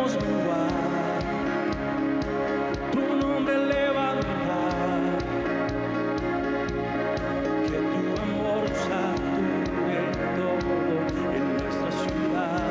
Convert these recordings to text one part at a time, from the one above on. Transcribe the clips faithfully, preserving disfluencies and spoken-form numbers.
queremos menguar, tu nombre levantar, que tu amor sature todo en nuestra ciudad.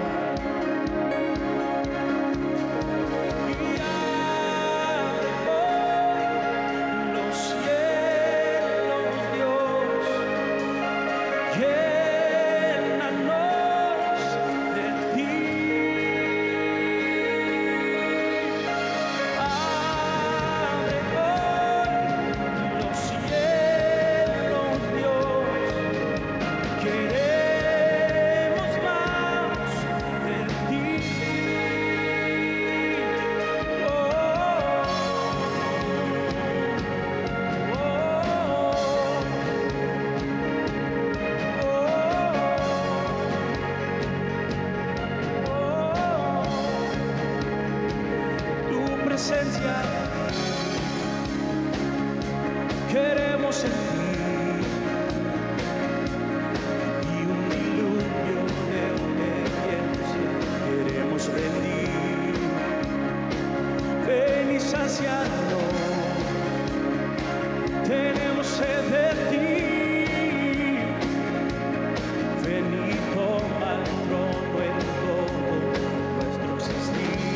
Queremos sentir y un diluvio de obediencia queremos rendir. Ven y saciarnos, tenemos sed de ti. Ven y toma el trono en todo nuestro existir.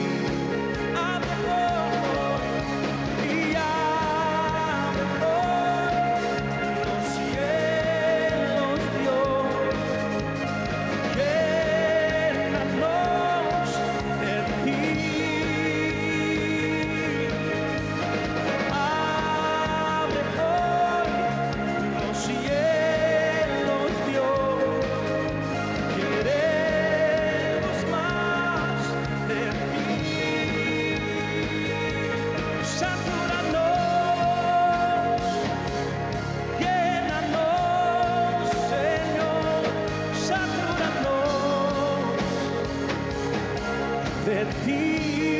De ti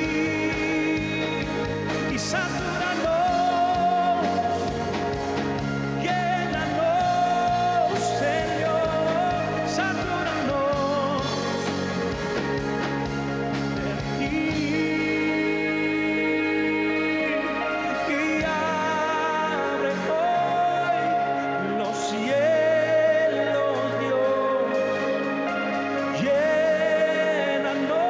y satúranos, llénanos, Señor, satúranos de ti y abre hoy los cielos, Dios, llénanos.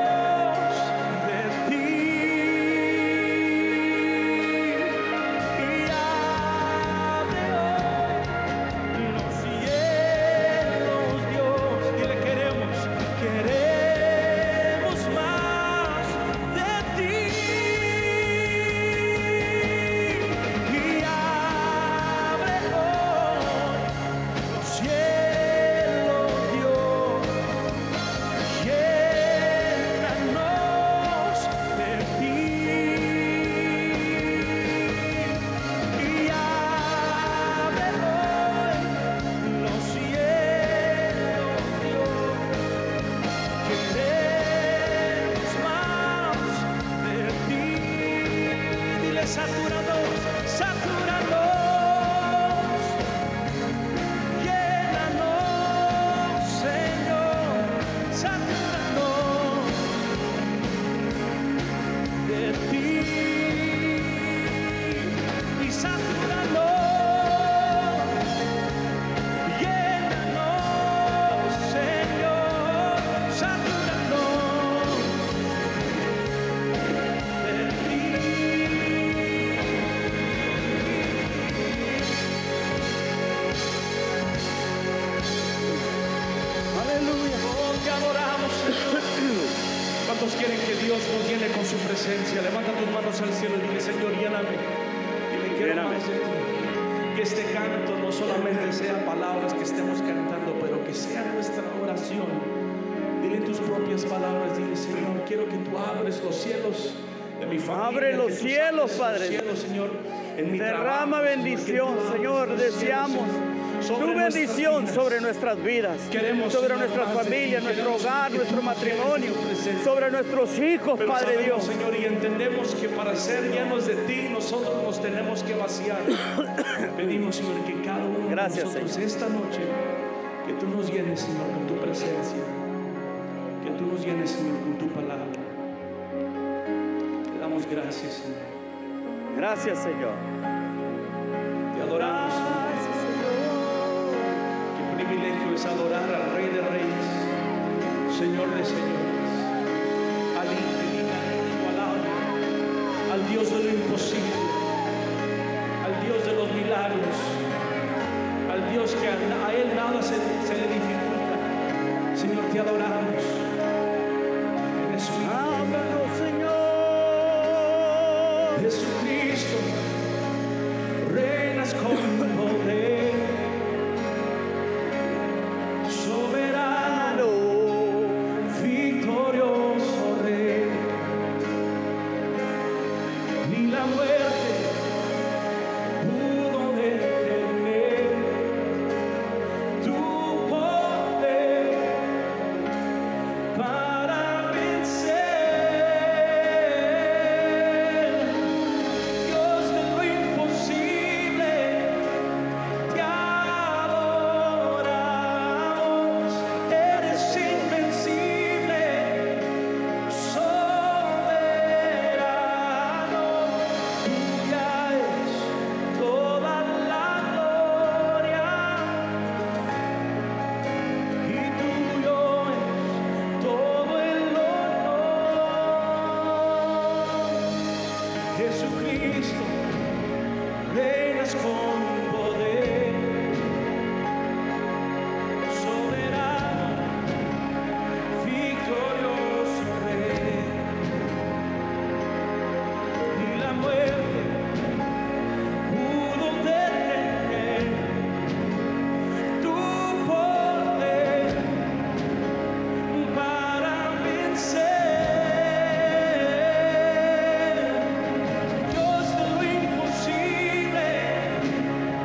Satúranos, satúranos, llénanos, Señor, satúranos de ti y satúranos, llénanos, Señor, satúranos de ti. ¿Cuántos quieren que Dios nos llene con su presencia? Levanta tus manos al cielo y dile: Señor, lléname. Dile: quiero más de ti. Que este canto no solamente sea palabras que estemos cantando, pero que sea nuestra oración. Dile tus propias palabras, dile: Señor, quiero que tú abres los cielos de mi familia. Abre los cielos, Padre. Los cielos, Señor, en mi derrama trabajo, bendición, Señor, Señor. Deseamos tu bendición sobre nuestras vidas, sobre nuestras familias, nuestro hogar, nuestro matrimonio, sobre nuestros hijos, Padre Dios. Señor, y entendemos que para ser llenos de ti nosotros nos tenemos que vaciar. Pedimos, Señor, que cada uno Gracias, de nosotros Señor. esta noche, que tú nos llenes, Señor, con tu presencia, que tú nos llenes, Señor, con tu palabra. damos gracias, Señor. Gracias, Señor. Te adoramos, Señor. Qué privilegio es adorar al Rey de Reyes, Señor de Señores, al inigualable, al Dios de lo imposible, al Dios de los milagros, al Dios que a, a Él nada se, se le dificulta. Señor, te adoramos. Eres un Háblanos, Señor. Jesucristo, reinas con poder, soberano, victorioso Rey. Ni la muerte pudo detener tu poder para vencer. Dios de lo imposible, te adoramos. Eres invencible, soberano. Tuya es toda la gloria y tuyo es todo el honor. Jesucristo, reinas con poder, soberano, victorioso Rey. Ni la muerte pudo detener tu poder para vencer. Dios de lo imposible,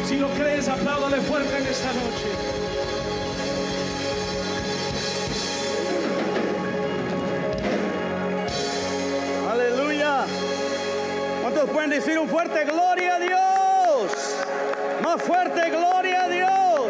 Si lo crees, apláudale fuerte en esta noche. Aleluya. ¿Cuántos pueden decir un fuerte gloria a Dios? Más fuerte gloria a Dios.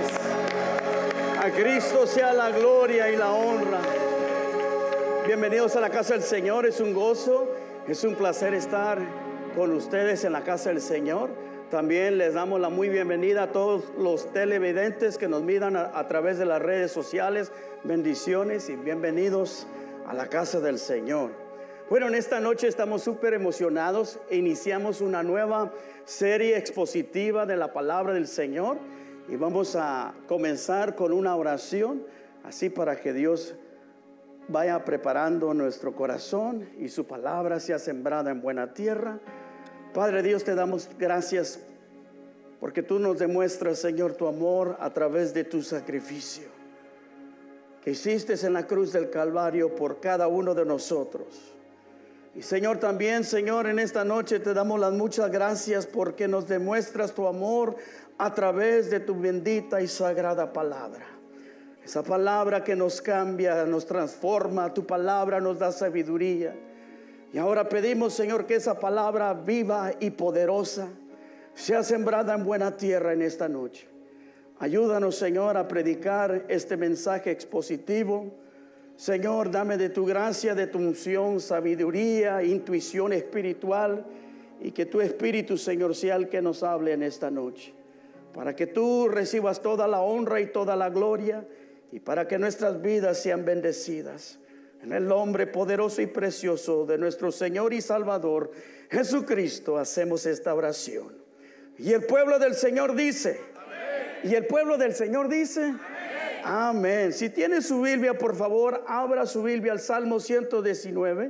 A Cristo sea la gloria y la honra. Bienvenidos a la casa del Señor. Es un gozo, es un placer estar con ustedes en la casa del Señor. También les damos la muy bienvenida a todos los televidentes que nos miran a, a través de las redes sociales. Bendiciones y bienvenidos a la casa del Señor. Bueno, en esta noche estamos súper emocionados. Iniciamos una nueva serie expositiva de la palabra del Señor y vamos a comenzar con una oración, así para que Dios vaya preparando nuestro corazón y su palabra sea sembrada en buena tierra. Padre Dios, te damos gracias porque tú nos demuestras, Señor, tu amor a través de tu sacrificio que hiciste en la cruz del Calvario por cada uno de nosotros. Y Señor, también, Señor, en esta noche te damos las muchas gracias porque nos demuestras tu amor a través de tu bendita y sagrada palabra. Esa palabra que nos cambia, nos transforma, tu palabra nos da sabiduría. Y ahora pedimos, Señor, que esa palabra viva y poderosa sea sembrada en buena tierra en esta noche. Ayúdanos, Señor, a predicar este mensaje expositivo. Señor, dame de tu gracia, de tu unción, sabiduría, intuición espiritual, y que tu Espíritu, Señor, sea el que nos hable en esta noche, para que tú recibas toda la honra y toda la gloria, y para que nuestras vidas sean bendecidas. En el nombre poderoso y precioso de nuestro Señor y Salvador Jesucristo hacemos esta oración. Y el pueblo del Señor dice, amén. Y el pueblo del Señor dice, amén. Amén. Si tiene su Biblia, por favor, abra su Biblia al Salmo ciento diecinueve,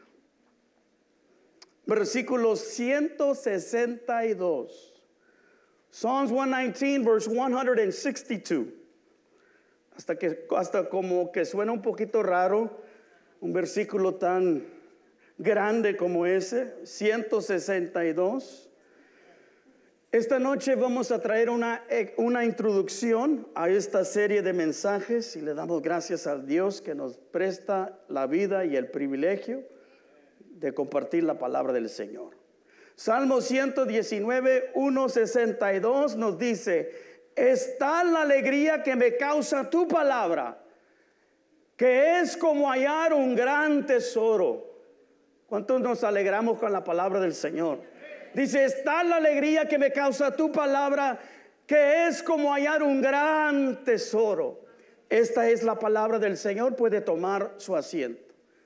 versículo ciento sesenta y dos. Psalms one nineteen, verse one sixty-two. Hasta que hasta como que suena un poquito raro un versículo tan grande como ese, ciento sesenta y dos. Esta noche vamos a traer una, una introducción a esta serie de mensajes y le damos gracias a Dios que nos presta la vida y el privilegio de compartir la palabra del Señor. Salmo ciento diecinueve, ciento sesenta y dos nos dice: es tal la alegría que me causa tu palabra, que es como hallar un gran tesoro. ¿Cuántos nos alegramos con la palabra del Señor? Dice: es tal la alegría que me causa tu palabra, que es como hallar un gran tesoro. Esta es la palabra del Señor. Puede tomar su asiento.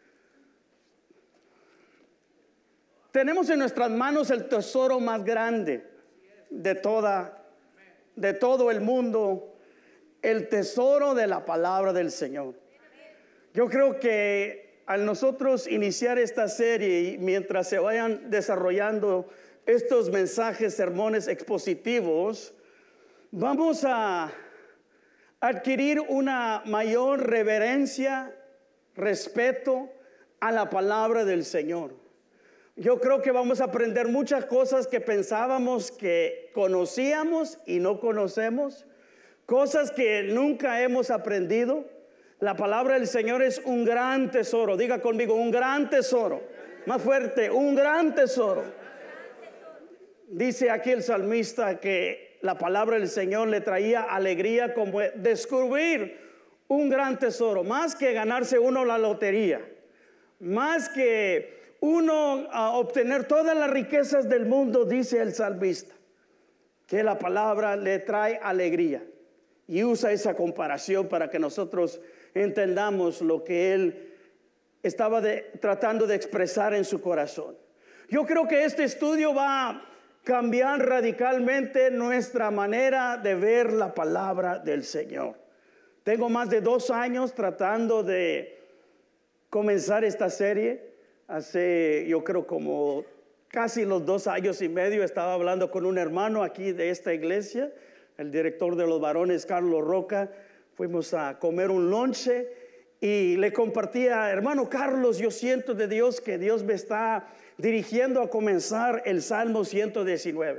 Tenemos en nuestras manos el tesoro más grande de toda, de todo el mundo, el tesoro de la palabra del Señor. Yo creo que al nosotros iniciar esta serie y mientras se vayan desarrollando estos mensajes, sermones expositivos, vamos a adquirir una mayor reverencia, respeto a la palabra del Señor. Yo creo que vamos a aprender muchas cosas que pensábamos que conocíamos y no conocemos, cosas que nunca hemos aprendido. La palabra del Señor es un gran tesoro. Diga conmigo, un gran tesoro. Más fuerte, un gran tesoro. Dice aquí el salmista que la palabra del Señor le traía alegría, como descubrir un gran tesoro, más que ganarse uno la lotería, más que uno uh, obtener todas las riquezas del mundo. Dice el salmista que la palabra le trae alegría, y usa esa comparación para que nosotros entendamos lo que él estaba de, tratando de expresar en su corazón. Yo creo que este estudio va a cambiar radicalmente nuestra manera de ver la palabra del Señor. Tengo más de dos años tratando de comenzar esta serie. Hace, yo creo, como casi los dos años y medio estaba hablando con un hermano aquí de esta iglesia, el director de los varones, Carlos Roca. Fuimos a comer un lonche y le compartía: hermano Carlos, yo siento de Dios que Dios me está dirigiendo a comenzar el Salmo ciento diecinueve.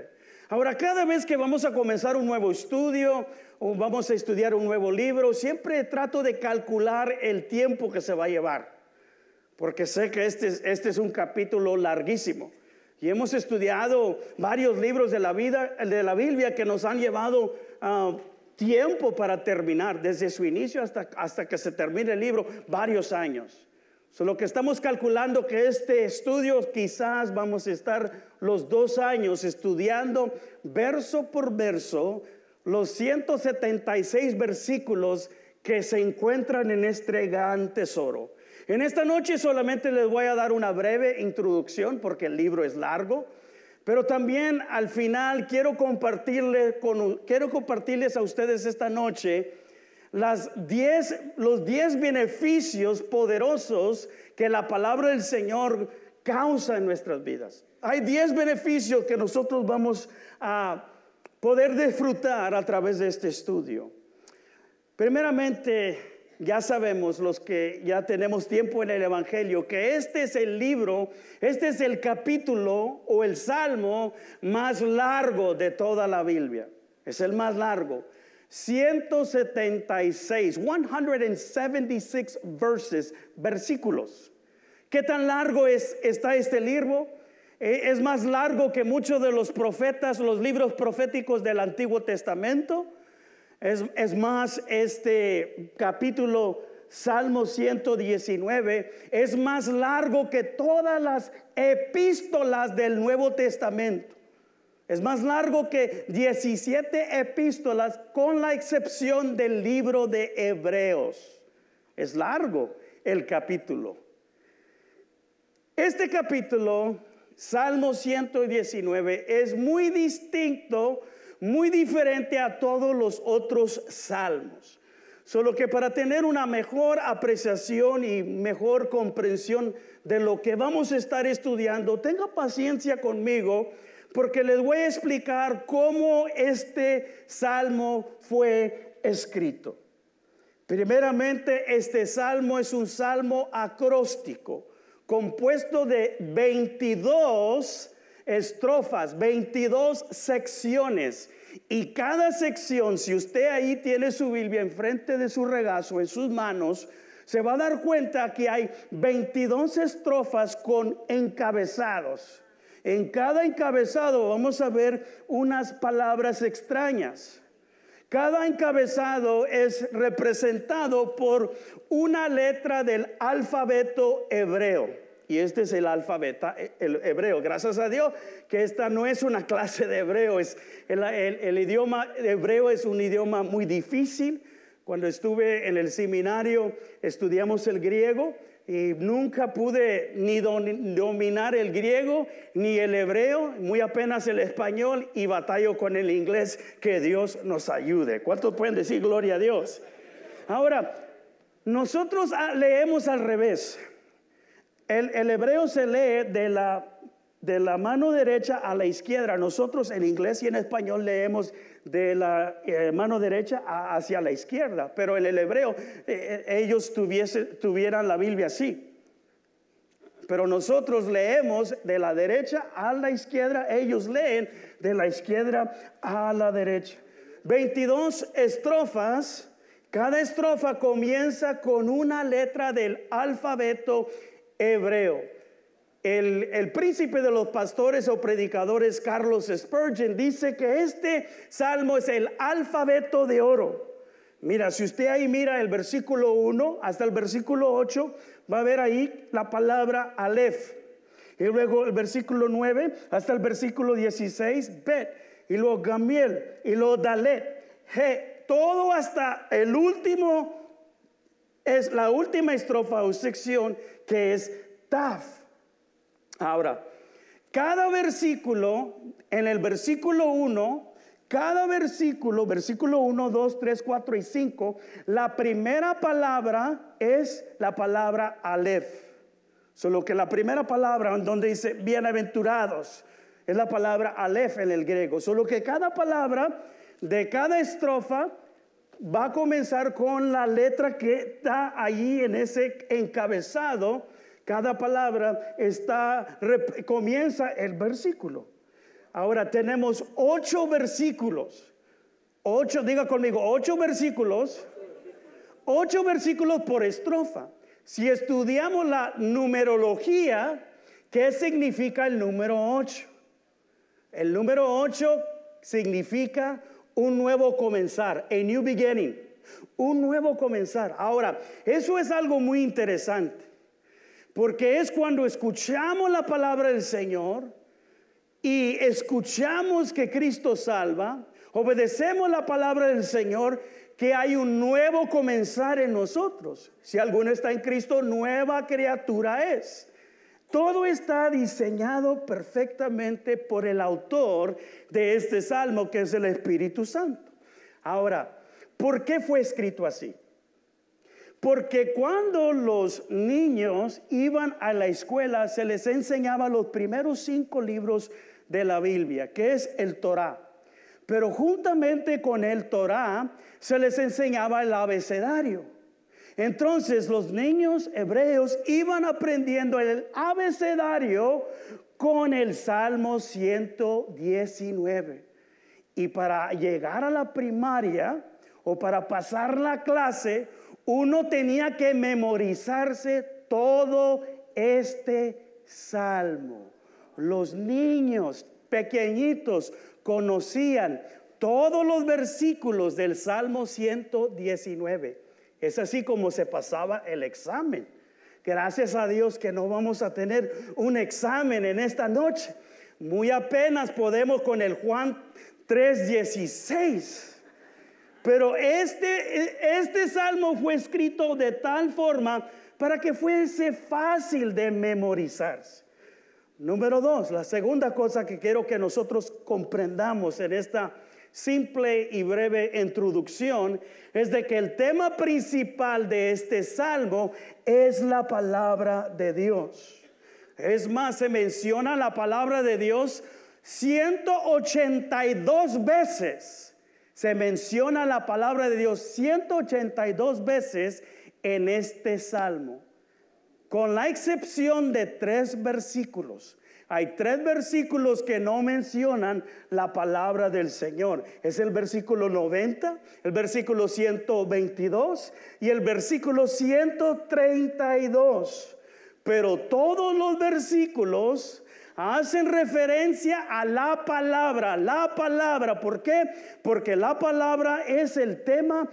Ahora, cada vez que vamos a comenzar un nuevo estudio o vamos a estudiar un nuevo libro, siempre trato de calcular el tiempo que se va a llevar, porque sé que este, este es un capítulo larguísimo. Y hemos estudiado varios libros de la vida, de la Biblia, que nos han llevado uh, tiempo para terminar, desde su inicio hasta, hasta que se termine el libro, varios años. Solo que estamos calculando que este estudio quizás vamos a estar los dos años estudiando verso por verso los ciento setenta y seis versículos que se encuentran en este gran tesoro. En esta noche solamente les voy a dar una breve introducción porque el libro es largo, pero también al final quiero compartirles, con, quiero compartirles a ustedes esta noche las diez, los diez beneficios poderosos que la palabra del Señor causa en nuestras vidas. Hay diez beneficios que nosotros vamos a poder disfrutar a través de este estudio. Primeramente, ya sabemos los que ya tenemos tiempo en el Evangelio que este es el libro, este es el capítulo o el salmo más largo de toda la Biblia. Es el más largo. ciento setenta y seis, ciento setenta y seis verses, versículos. ¿Qué tan largo es, está este libro? Eh, es más largo que muchos de los profetas, los libros proféticos del Antiguo Testamento. Es, es más, este capítulo, Salmo ciento diecinueve, es más largo que todas las epístolas del Nuevo Testamento. Es más largo que diecisiete epístolas, con la excepción del libro de Hebreos. Es largo el capítulo. Este capítulo, Salmo ciento diecinueve, es muy distinto, muy diferente a todos los otros salmos. Solo que para tener una mejor apreciación y mejor comprensión de lo que vamos a estar estudiando, tenga paciencia conmigo, porque les voy a explicar cómo este salmo fue escrito. Primeramente, este salmo es un salmo acróstico, compuesto de veintidós estrofas, veintidós secciones. Y cada sección, si usted ahí tiene su Biblia enfrente de su regazo, en sus manos, se va a dar cuenta que hay veintidós estrofas con encabezados. En cada encabezado vamos a ver unas palabras extrañas. Cada encabezado es representado por una letra del alfabeto hebreo. Y este es el alfabeto el hebreo. Gracias a Dios que esta no es una clase de hebreo. Es el, el, el idioma hebreo es un idioma muy difícil. Cuando estuve en el seminario estudiamos el griego. Y nunca pude ni dominar el griego ni el hebreo, muy apenas el español, y batallo con el inglés. Que Dios nos ayude. ¿Cuántos pueden decir gloria a Dios? Ahora, nosotros leemos al revés. El, el hebreo se lee de la, de la mano derecha a la izquierda. Nosotros en inglés y en español leemos de la eh, mano derecha a, hacia la izquierda, pero en el hebreo eh, ellos tuviese, tuvieran la Biblia así, pero nosotros leemos de la derecha a la izquierda, ellos leen de la izquierda a la derecha. veintidós estrofas, cada estrofa comienza con una letra del alfabeto hebreo. El, el príncipe de los pastores o predicadores Carlos Spurgeon dice que este salmo es el alfabeto de oro. Mira, si usted ahí mira el versículo uno hasta el versículo ocho, va a ver ahí la palabra Aleph. Y luego el versículo nueve hasta el versículo dieciséis, Bet. Y luego Gamiel. Y luego Dalet, He. Todo hasta el último, es la última estrofa o sección, que es Taf. Ahora, cada versículo, en el versículo uno, cada versículo, versículo uno, dos, tres, cuatro y cinco, la primera palabra es la palabra Aleph. Solo que la primera palabra donde dice bienaventurados es la palabra Aleph en el griego. Solo que cada palabra de cada estrofa va a comenzar con la letra que está allí en ese encabezado. Cada palabra está, comienza el versículo. Ahora tenemos ocho versículos. Ocho, diga conmigo, ocho versículos. Ocho versículos por estrofa. Si estudiamos la numerología, ¿qué significa el número ocho? El número ocho significa un nuevo comenzar, a new beginning, un nuevo comenzar. Ahora, eso es algo muy interesante, porque es cuando escuchamos la palabra del Señor y escuchamos que Cristo salva, obedecemos la palabra del Señor, que hay un nuevo comenzar en nosotros. Si alguno está en Cristo, nueva criatura es. Todo está diseñado perfectamente por el autor de este salmo, que es el Espíritu Santo. Ahora, ¿por qué fue escrito así? Porque cuando los niños iban a la escuela, se les enseñaba los primeros cinco libros de la Biblia, que es el Torá. Pero juntamente con el Torá se les enseñaba el abecedario. Entonces los niños hebreos iban aprendiendo el abecedario con el Salmo ciento diecinueve. Y para llegar a la primaria o para pasar la clase, uno tenía que memorizarse todo este salmo. Los niños pequeñitos conocían todos los versículos del Salmo ciento diecinueve. Es así como se pasaba el examen. Gracias a Dios que no vamos a tener un examen en esta noche. Muy apenas podemos con el Juan tres dieciséis. Pero este, este salmo fue escrito de tal forma para que fuese fácil de memorizarse. Número dos, la segunda cosa que quiero que nosotros comprendamos en esta simple y breve introducción es de que el tema principal de este salmo es la palabra de Dios. Es más, se menciona la palabra de Dios ciento ochenta y dos veces. Se menciona la palabra de Dios ciento ochenta y dos veces en este salmo, con la excepción de tres versículos. Hay tres versículos que no mencionan la palabra del Señor. Es el versículo noventa, el versículo ciento veintidós y el versículo ciento treinta y dos. Pero todos los versículos hacen referencia a la palabra, la palabra. ¿Por qué? Porque la palabra es el tema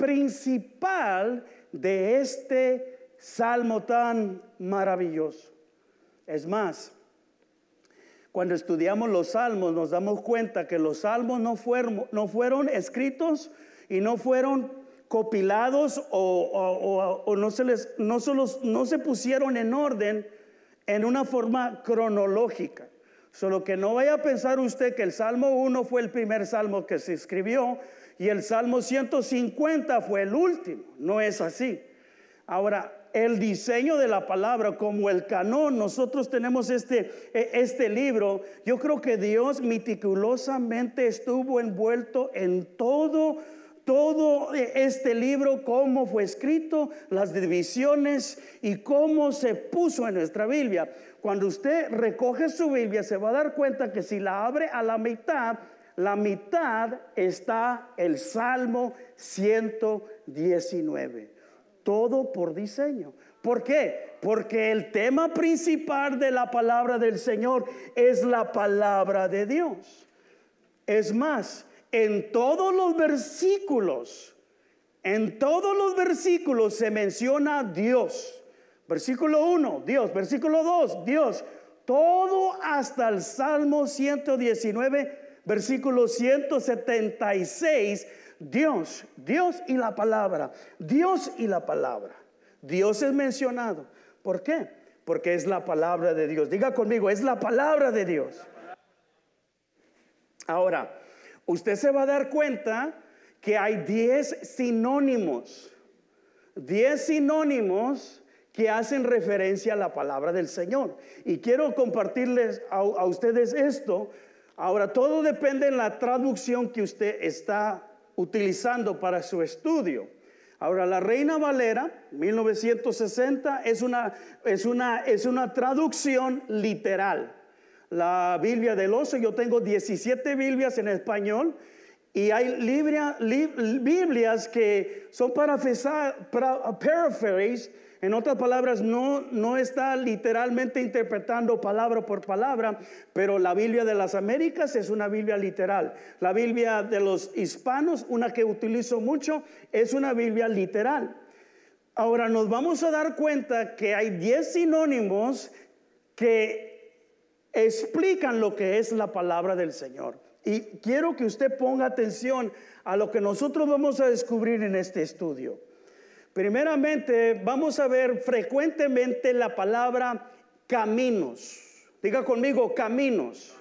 principal de este salmo tan maravilloso. Es más, cuando estudiamos los salmos nos damos cuenta que los salmos no fueron, no fueron escritos y no fueron compilados o, o, o, o no, se les, no, solo, no se pusieron en orden en una forma cronológica. Solo que no vaya a pensar usted que el Salmo uno fue el primer salmo que se escribió y el Salmo ciento cincuenta fue el último. No es así. Ahora, el diseño de la palabra como el canon, nosotros tenemos este, este libro. Yo creo que Dios meticulosamente estuvo envuelto en todo, todo este libro, cómo fue escrito, las divisiones y cómo se puso en nuestra Biblia. Cuando usted recoge su Biblia se va a dar cuenta que si la abre a la mitad, la mitad está el Salmo ciento diecinueve. Todo por diseño. ¿Por qué? Porque el tema principal de la palabra del Señor es la palabra de Dios. Es más, en todos los versículos, en todos los versículos se menciona Dios. Versículo uno, Dios. Versículo dos, Dios. Todo hasta el Salmo ciento diecinueve, versículo ciento setenta y seis. Dios, Dios y la palabra, Dios y la palabra. Dios es mencionado. ¿Por qué? Porque es la palabra de Dios. Diga conmigo, es la palabra de Dios. Ahora, usted se va a dar cuenta que hay diez sinónimos. Diez sinónimos que hacen referencia a la palabra del Señor. Y quiero compartirles a, a ustedes esto. Ahora, todo depende de la traducción que usted está utilizando para su estudio. Ahora, la Reina Valera mil novecientos sesenta es una, es una, es una traducción literal. la Biblia del oso. Yo tengo diecisiete Biblias en español. Y hay libria, li, Biblias que son para, para paraphrase. En otras palabras, no, no está literalmente interpretando palabra por palabra, pero la Biblia de las Américas es una Biblia literal. La Biblia de los hispanos, una que utilizo mucho, es una Biblia literal. Ahora nos vamos a dar cuenta que hay diez sinónimos que explican lo que es la palabra del Señor. Y quiero que usted ponga atención a lo que nosotros vamos a descubrir en este estudio. Primeramente, vamos a ver frecuentemente la palabra caminos. Diga conmigo, caminos.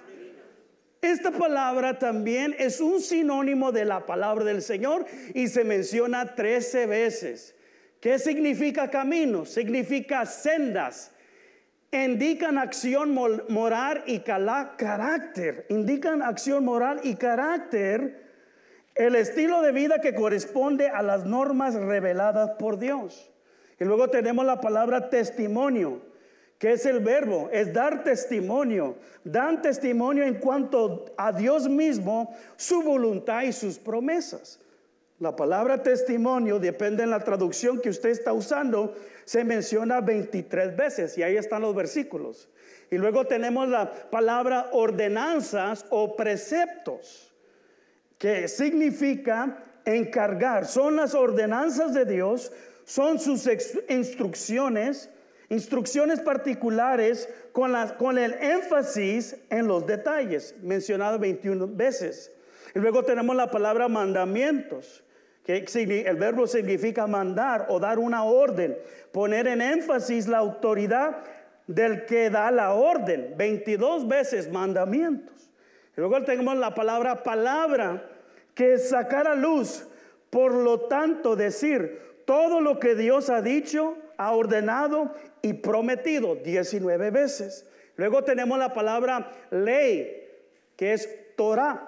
Esta palabra también es un sinónimo de la palabra del Señor y se menciona trece veces. ¿Qué significa caminos? Significa sendas. Indican acción moral y carácter. Indican acción moral y carácter. El estilo de vida que corresponde a las normas reveladas por Dios. Y luego tenemos la palabra testimonio, que es el verbo, es dar testimonio. Dan testimonio en cuanto a Dios mismo, su voluntad y sus promesas. La palabra testimonio, depende de la traducción que usted está usando, se menciona veintitrés veces y ahí están los versículos. Y luego tenemos la palabra ordenanzas o preceptos, que significa encargar. Son las ordenanzas de Dios, son sus instrucciones, instrucciones particulares con, la, con el énfasis en los detalles, mencionado veintiuna veces. Y luego tenemos la palabra mandamientos, que el verbo significa mandar o dar una orden, poner en énfasis la autoridad del que da la orden, veintidós veces mandamientos. Y luego tenemos la palabra palabra, que es sacar a luz, por lo tanto decir todo lo que Dios ha dicho, ha ordenado y prometido, diecinueve veces. Luego tenemos la palabra ley, que es Torah.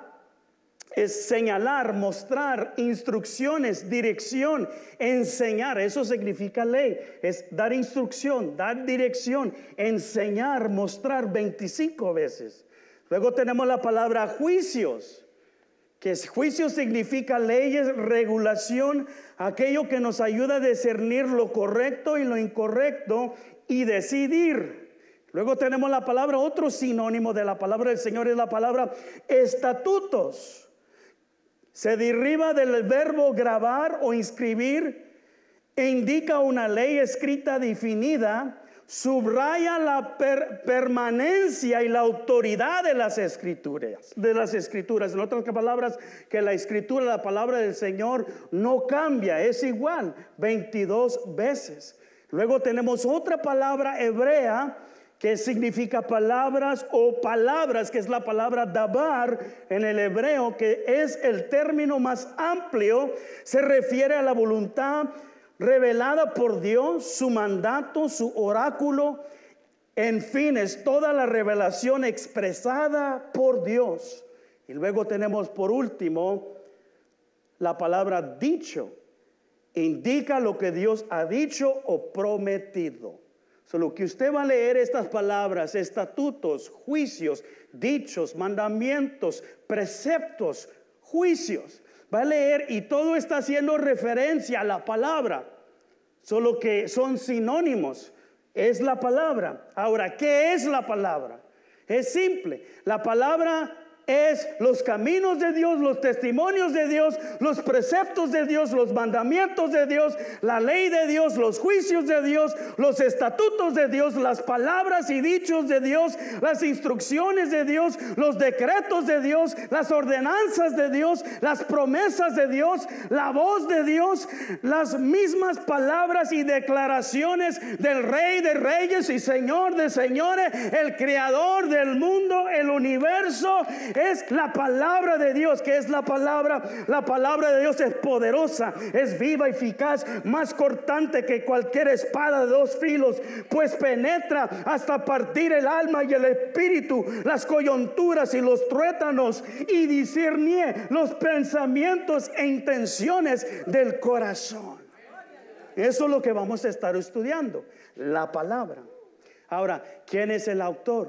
Es señalar, mostrar, instrucciones, dirección, enseñar. Eso significa ley. Es dar instrucción, dar dirección, enseñar, mostrar veinticinco veces. Luego tenemos la palabra juicios, que es, juicio significa leyes, regulación, aquello que nos ayuda a discernir lo correcto y lo incorrecto y decidir. Luego tenemos la palabra, otro sinónimo de la palabra del Señor es la palabra estatutos. Se deriva del verbo grabar o inscribir e indica una ley escrita definida, subraya la per permanencia y la autoridad de las escrituras, de las escrituras. En otras palabras, que la escritura, la palabra del Señor no cambia, es igual, veintidós veces. Luego tenemos otra palabra hebrea que significa palabras o palabras, que es la palabra dabar en el hebreo, que es el término más amplio, se refiere a la voluntad revelada por Dios, su mandato, su oráculo, en fin, es toda la revelación expresada por Dios. Y luego tenemos por último la palabra dicho, indica lo que Dios ha dicho o prometido. Solo que usted va a leer estas palabras, estatutos, juicios, dichos, mandamientos, preceptos, juicios. Va a leer y todo está haciendo referencia a la palabra. Solo que son sinónimos. Es la palabra. Ahora, ¿qué es la palabra? Es simple. La palabra es los caminos de Dios, los testimonios de Dios, los preceptos de Dios, los mandamientos de Dios, la ley de Dios, los juicios de Dios, los estatutos de Dios, las palabras y dichos de Dios, las instrucciones de Dios, los decretos de Dios, las ordenanzas de Dios, las promesas de Dios, la voz de Dios, las mismas palabras y declaraciones del Rey de Reyes y Señor de Señores, el Creador del mundo, el universo. Es la palabra de Dios. Que es la palabra? La palabra de Dios es poderosa, es viva, eficaz, más cortante que cualquier espada de dos filos, pues penetra hasta partir el alma y el espíritu, las coyunturas y los tuétanos, y discernir los pensamientos e intenciones del corazón. Eso es lo que vamos a estar estudiando, la palabra. Ahora, ¿quién es el autor?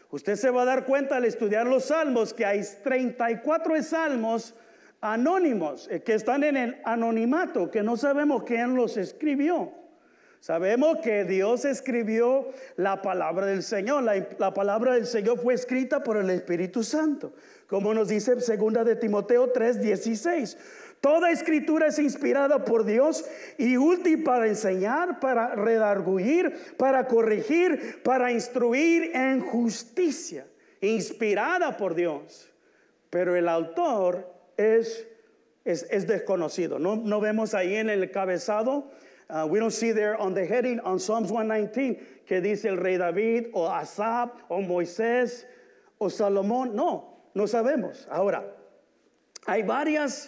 Usted se va a dar cuenta al estudiar los salmos que hay treinta y cuatro salmos anónimos, eh, que están en el anonimato, que no sabemos quién los escribió. Sabemos que Dios escribió la palabra del Señor. La, la palabra del Señor fue escrita por el Espíritu Santo, como nos dice segunda de Timoteo tres dieciséis. Toda escritura es inspirada por Dios y útil para enseñar, para redarguir, para corregir, para instruir en justicia. Inspirada por Dios, pero el autor es, es, es desconocido. No, no vemos ahí en el cabezado. Uh, we don't see there on the heading on Psalms one nineteen que dice el rey David o Asaf o Moisés o Salomón. No, no sabemos. Ahora, hay varias,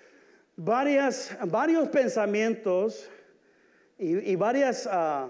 varias, varios pensamientos y, y varias uh,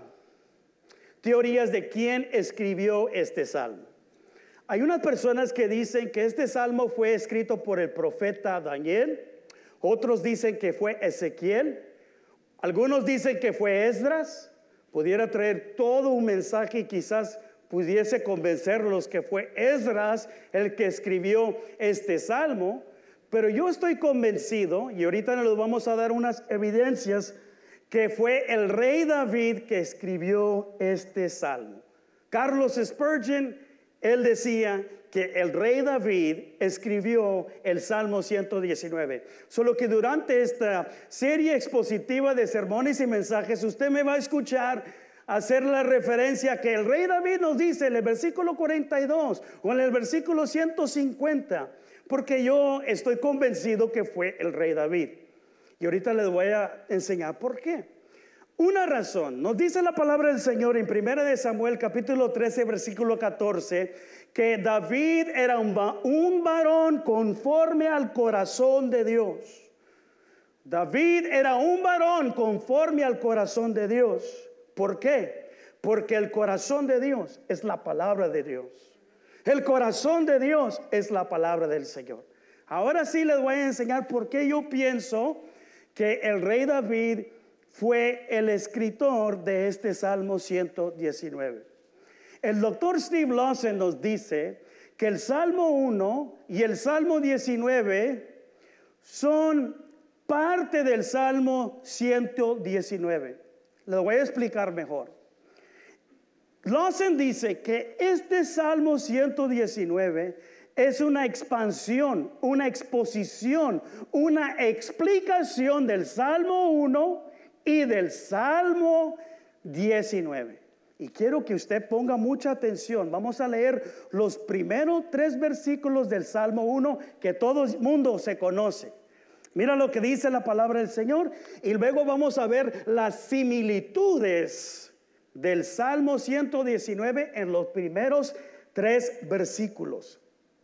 teorías de quién escribió este salmo. Hay unas personas que dicen que este salmo fue escrito por el profeta Daniel. Otros dicen que fue Ezequiel. Algunos dicen que fue Esdras. Pudiera traer todo un mensaje y quizás pudiese convencerlos que fue Esdras el que escribió este salmo. Pero yo estoy convencido, y ahorita nos vamos a dar unas evidencias, que fue el rey David que escribió este salmo. Carlos Spurgeon, él decía que el rey David escribió el Salmo ciento diecinueve. Solo que durante esta serie expositiva de sermones y mensajes, usted me va a escuchar hacer la referencia que el rey David nos dice en el versículo cuarenta y dos o en el versículo ciento cincuenta, porque yo estoy convencido que fue el rey David. Y ahorita les voy a enseñar por qué. Una razón, nos dice la palabra del Señor en primera de Samuel capítulo trece versículo catorce, que David era un, un varón conforme al corazón de Dios. David era un varón conforme al corazón de Dios. ¿Por qué? Porque el corazón de Dios es la palabra de Dios. El corazón de Dios es la palabra del Señor. Ahora sí les voy a enseñar por qué yo pienso que el rey David fue el escritor de este Salmo ciento diecinueve. El doctor Steve Lawson nos dice que el Salmo uno y el Salmo diecinueve son parte del Salmo ciento diecinueve. Lo voy a explicar mejor. Lawson dice que este Salmo ciento diecinueve es una expansión, una exposición, una explicación del Salmo uno y del Salmo diecinueve. Y quiero que usted ponga mucha atención. Vamos a leer los primeros tres versículos del Salmo uno que todo el mundo se conoce. Mira lo que dice la palabra del Señor. Y luego vamos a ver las similitudes del Salmo ciento diecinueve en los primeros tres versículos.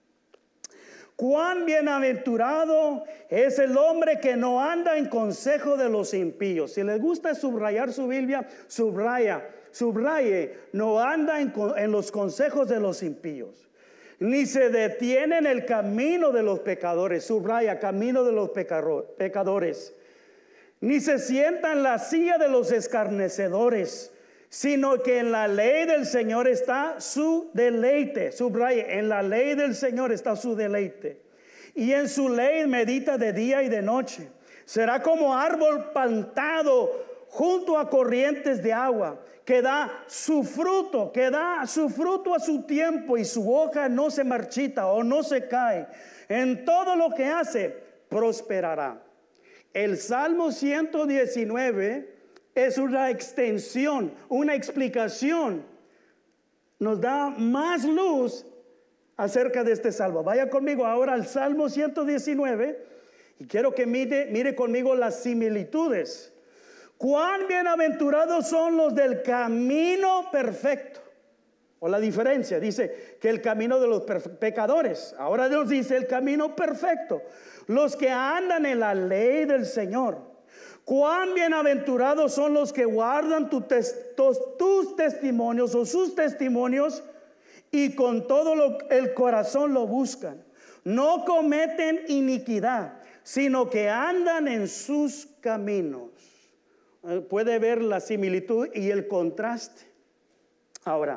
Cuán bienaventurado es el hombre que no anda en consejo de los impíos. Si les gusta subrayar su Biblia, subraya, subraye, no anda en, en los consejos de los impíos, ni se detiene en el camino de los pecadores, subraya, camino de los pecadores, ni se sienta en la silla de los escarnecedores, sino que en la ley del Señor está su deleite. Subraye, en la ley del Señor está su deleite, y en su ley medita de día y de noche. Será como árbol plantado junto a corrientes de agua, que da su fruto, que da su fruto a su tiempo, y su hoja no se marchita o no se cae. En todo lo que hace prosperará. El Salmo ciento diecinueve es una extensión, una explicación. Nos da más luz acerca de este salmo. Vaya conmigo ahora al Salmo ciento diecinueve y quiero que mire, mire conmigo las similitudes. Cuán bienaventurados son los del camino perfecto. O la diferencia, dice que el camino de los pecadores. Ahora Dios dice el camino perfecto. Los que andan en la ley del Señor. Cuán bienaventurados son los que guardan tu tes, tus, tus testimonios o sus testimonios y con todo lo, el corazón lo buscan. No cometen iniquidad, sino que andan en sus caminos. Puede ver la similitud y el contraste. Ahora,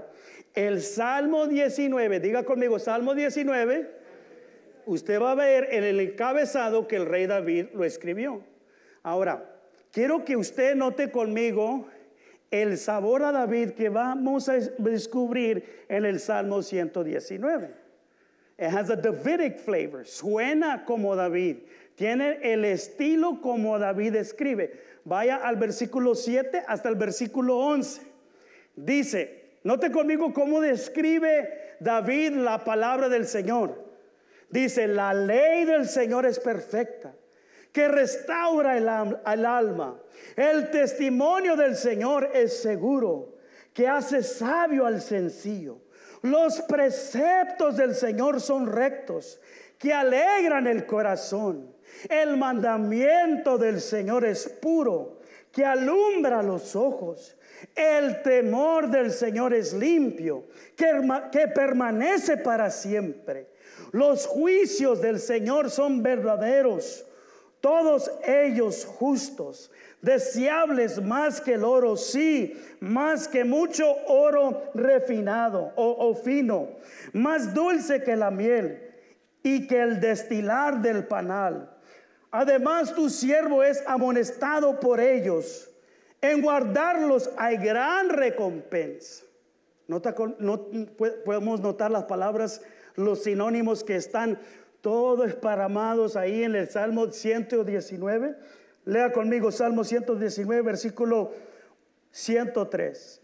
El Salmo diecinueve, diga conmigo, Salmo diecinueve, usted va a ver en el encabezado que el rey David lo escribió. Ahora, quiero que usted note conmigo el sabor a David que vamos a descubrir en el Salmo ciento diecinueve. It has a Davidic flavor. Suena como David. Tiene el estilo como David escribe. Vaya al versículo siete hasta el versículo once. Dice, note conmigo cómo describe David la palabra del Señor. Dice, la ley del Señor es perfecta, que restaura el, el alma. El testimonio del Señor es seguro, que hace sabio al sencillo. Los preceptos del Señor son rectos, que alegran el corazón. El mandamiento del Señor es puro, que alumbra los ojos. El temor del Señor es limpio, que, que permanece para siempre. Los juicios del Señor son verdaderos, todos ellos justos, deseables más que el oro, sí, más que mucho oro refinado o, o fino, más dulce que la miel y que el destilar del panal. Además, tu siervo es amonestado por ellos. En guardarlos hay gran recompensa. Nota, no, podemos notar las palabras, los sinónimos que están todos esparramados ahí en el Salmo ciento diecinueve. Lea conmigo Salmo ciento diecinueve, versículo ciento tres.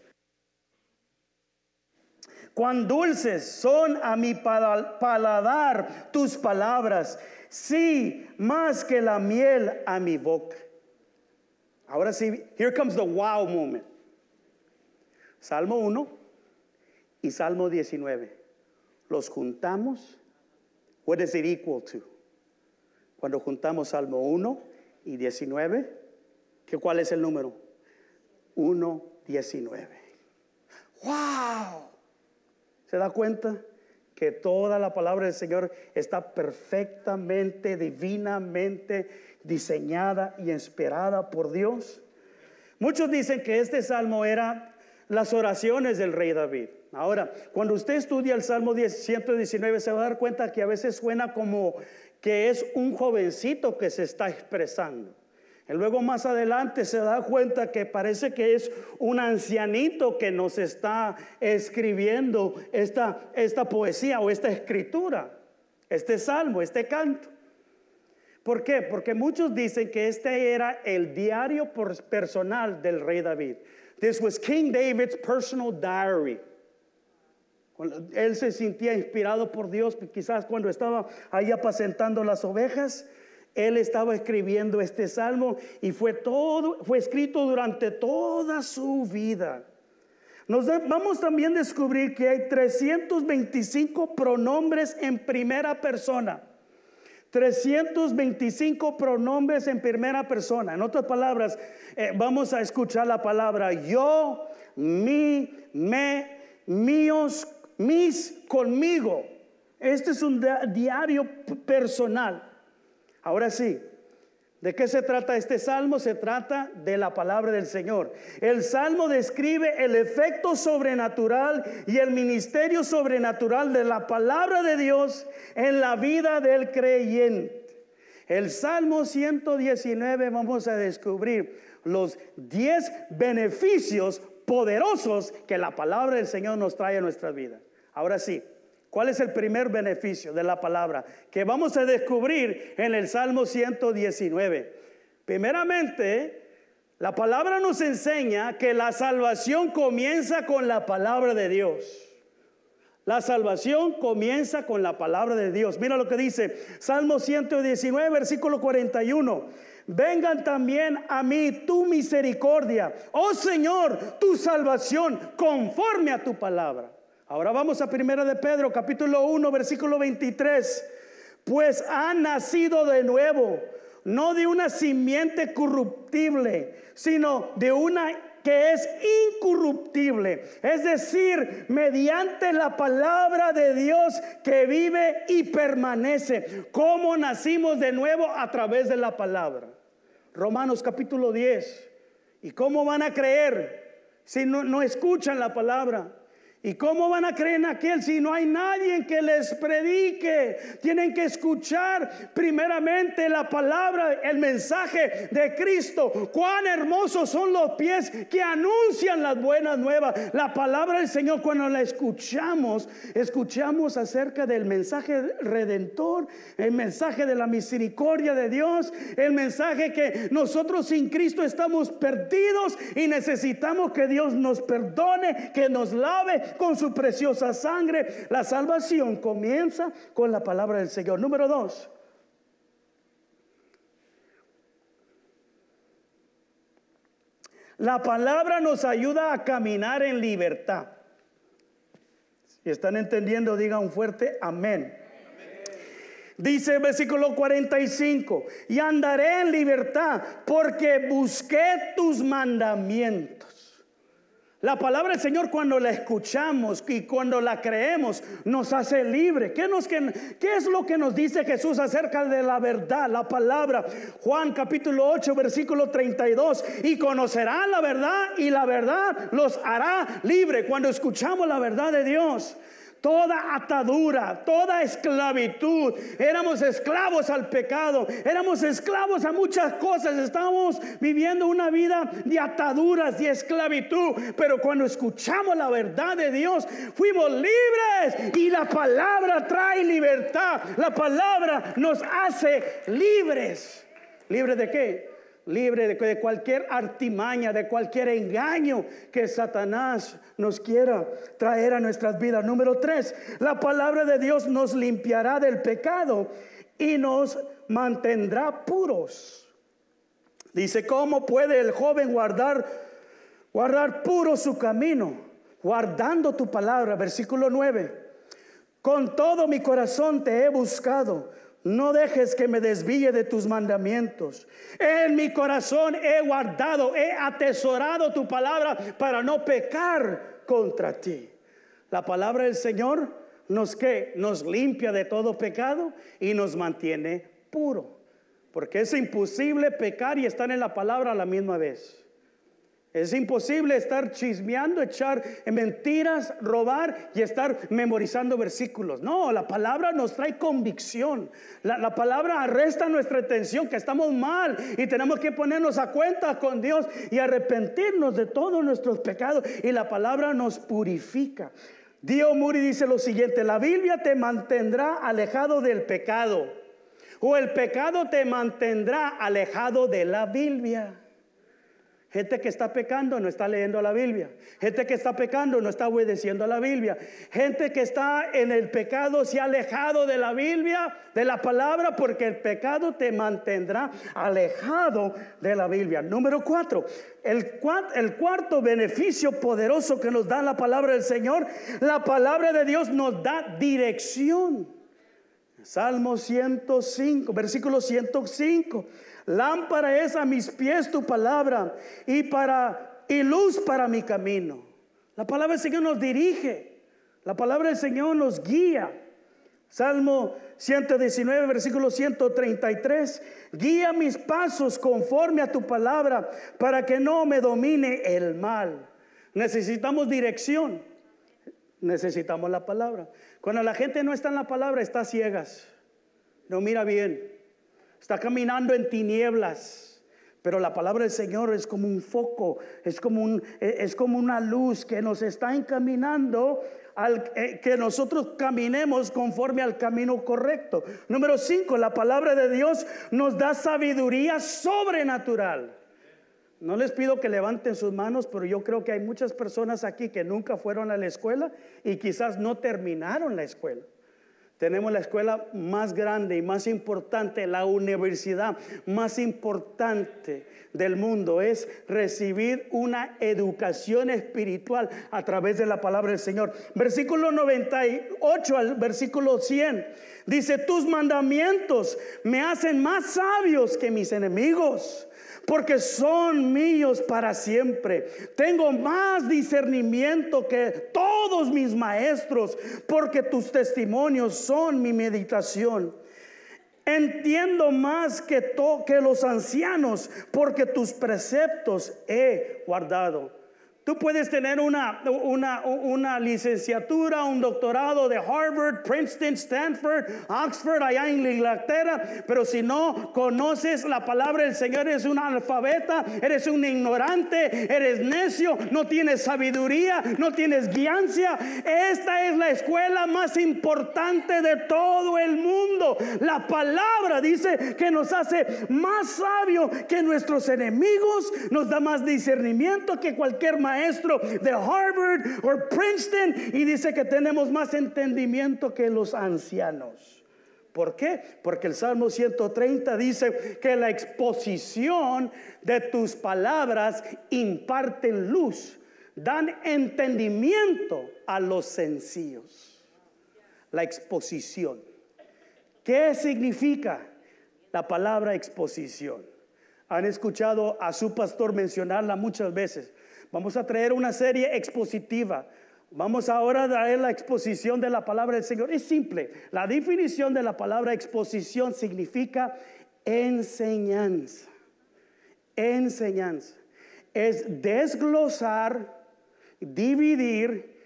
Cuán dulces son a mi paladar tus palabras, sí, más que la miel a mi boca. Ahora sí, here comes the wow moment. Salmo uno y Salmo diecinueve. Los juntamos. What is it equal to? Cuando juntamos Salmo uno y diecinueve, ¿qué, ¿cuál es el número? uno, diecinueve. ¡Wow! ¿Se da cuenta que toda la palabra del Señor está perfectamente, divinamente diseñada y inspirada por Dios? Muchos dicen que este salmo era las oraciones del rey David. Ahora, cuando usted estudia el Salmo ciento diecinueve, se va a dar cuenta que a veces suena como que es un jovencito que se está expresando. Y luego más adelante se da cuenta que parece que es un ancianito que nos está escribiendo esta, esta poesía o esta escritura, este salmo, este canto. ¿Por qué? Porque muchos dicen que este era el diario personal del rey David. This was King David's personal diary. Él se sentía inspirado por Dios, quizás cuando estaba ahí apacentando las ovejas. Él estaba escribiendo este salmo y fue todo, fue escrito durante toda su vida. Nos da, vamos también a descubrir que hay trescientos veinticinco pronombres en primera persona. trescientos veinticinco pronombres en primera persona. En otras palabras, eh, vamos a escuchar la palabra yo, mi, me, míos, mis, conmigo. Este es un diario personal. Ahora sí, ¿de qué se trata este salmo? Se trata de la palabra del Señor. El salmo describe el efecto sobrenatural y el ministerio sobrenatural de la palabra de Dios en la vida del creyente. El Salmo ciento diecinueve vamos a descubrir los diez beneficios poderosos que la palabra del Señor nos trae a nuestra vida. Ahora sí, ¿cuál es el primer beneficio de la palabra que vamos a descubrir en el Salmo ciento diecinueve? Primeramente, la palabra nos enseña que la salvación comienza con la palabra de Dios. La salvación comienza con la palabra de Dios. Mira lo que dice Salmo ciento diecinueve, versículo cuarenta y uno. Vengan también a mí tu misericordia, oh Señor, tu salvación conforme a tu palabra. Ahora vamos a primera de Pedro, capítulo uno, versículo veintitrés. Pues han nacido de nuevo, no de una simiente corruptible, sino de una que es incorruptible. Es decir, mediante la palabra de Dios que vive y permanece. ¿Cómo nacimos de nuevo? A través de la palabra. Romanos capítulo diez. ¿Y cómo van a creer si no, no escuchan la palabra? ¿Y cómo van a creer en aquel si no hay nadie que les predique? Tienen que escuchar primeramente la palabra, el mensaje de Cristo. Cuán hermosos son los pies que anuncian las buenas nuevas. La palabra del Señor, cuando la escuchamos, escuchamos acerca del mensaje redentor, el mensaje de la misericordia de Dios, el mensaje que nosotros sin Cristo estamos perdidos y necesitamos que Dios nos perdone, que nos lave con su preciosa sangre. La salvación comienza con la palabra del Señor. Número dos, la palabra nos ayuda a caminar en libertad. Si están entendiendo, digan un fuerte amén. Dice el versículo cuarenta y cinco: y andaré en libertad porque busqué tus mandamientos. La palabra del Señor, cuando la escuchamos y cuando la creemos, nos hace libre. ¿Qué, nos, qué, ¿Qué es lo que nos dice Jesús acerca de la verdad? La palabra, Juan capítulo ocho, versículo treinta y dos: y conocerán la verdad y la verdad los hará libre. Cuando escuchamos la verdad de Dios, toda atadura, toda esclavitud, éramos esclavos al pecado, éramos esclavos a muchas cosas, estábamos viviendo una vida de ataduras, de esclavitud, pero cuando escuchamos la verdad de Dios, fuimos libres, y la palabra trae libertad. La palabra nos hace libres. ¿Libres de qué? Libre de, de cualquier artimaña, de cualquier engaño que Satanás nos quiera traer a nuestras vidas. Número tres, la palabra de Dios nos limpiará del pecado y nos mantendrá puros. Dice: ¿cómo puede el joven guardar, guardar puro su camino? Guardando tu palabra. Versículo nueve: con todo mi corazón te he buscado. No dejes que me desvíe de tus mandamientos. En mi corazón he guardado, he atesorado tu palabra para no pecar contra ti. La palabra del Señor nos, ¿qué? Nos limpia de todo pecado y nos mantiene puro. Porque es imposible pecar y estar en la palabra a la misma vez. Es imposible estar chismeando, echar mentiras, robar y estar memorizando versículos. No, la palabra nos trae convicción. La, la palabra arresta nuestra atención, que estamos mal y tenemos que ponernos a cuenta con Dios y arrepentirnos de todos nuestros pecados. Y la palabra nos purifica. Dio Muri dice lo siguiente: la Biblia te mantendrá alejado del pecado, o el pecado te mantendrá alejado de la Biblia. Gente que está pecando no está leyendo la Biblia. Gente que está pecando no está obedeciendo a la Biblia. Gente que está en el pecado se ha alejado de la Biblia, de la palabra, porque el pecado te mantendrá alejado de la Biblia. Número cuatro, el, el cuarto beneficio poderoso que nos da la palabra del Señor: la palabra de Dios nos da dirección. Salmo ciento cinco, versículo ciento cinco: lámpara es a mis pies tu palabra y, para, y luz para mi camino. La palabra del Señor nos dirige. La palabra del Señor nos guía. Salmo ciento diecinueve, versículo ciento treinta y tres: guía mis pasos conforme a tu palabra, para que no me domine el mal. Necesitamos dirección. Necesitamos la palabra. Cuando la gente no está en la palabra, está ciegas, no mira bien, está caminando en tinieblas. Pero la palabra del Señor es como un foco, es como, un, es como una luz que nos está encaminando al eh, que nosotros caminemos conforme al camino correcto. Número cinco, la palabra de Dios nos da sabiduría sobrenatural. No les pido que levanten sus manos, pero yo creo que hay muchas personas aquí que nunca fueron a la escuela y quizás no terminaron la escuela. Tenemos la escuela más grande y más importante, la universidad más importante del mundo. Es recibir una educación espiritual a través de la palabra del Señor. Versículo noventa y ocho al versículo cien dice: tus mandamientos me hacen más sabios que mis enemigos, porque son míos para siempre. Tengo más discernimiento que todos mis maestros, porque tus testimonios son mi meditación. Entiendo más que, to- que los ancianos, porque tus preceptos he guardado. Tú puedes tener una, una, una licenciatura, un doctorado de Harvard, Princeton, Stanford, Oxford, allá en Inglaterra, pero si no conoces la palabra del Señor, eres un analfabeta, eres un ignorante, eres necio, no tienes sabiduría, no tienes guianza. Esta es la escuela más importante de todo el mundo. La palabra dice que nos hace más sabios que nuestros enemigos, nos da más discernimiento que cualquier maestro maestro de Harvard o Princeton, y dice que tenemos más entendimiento que los ancianos. ¿Por qué? Porque el Salmo ciento treinta dice que la exposición de tus palabras imparten luz, dan entendimiento a los sencillos. La exposición. ¿Qué significa la palabra exposición? Han escuchado a su pastor mencionarla muchas veces. Vamos a traer una serie expositiva. Vamos ahora a traer la exposición de la palabra del Señor. Es simple. La definición de la palabra exposición significa enseñanza. Enseñanza. Es desglosar, dividir,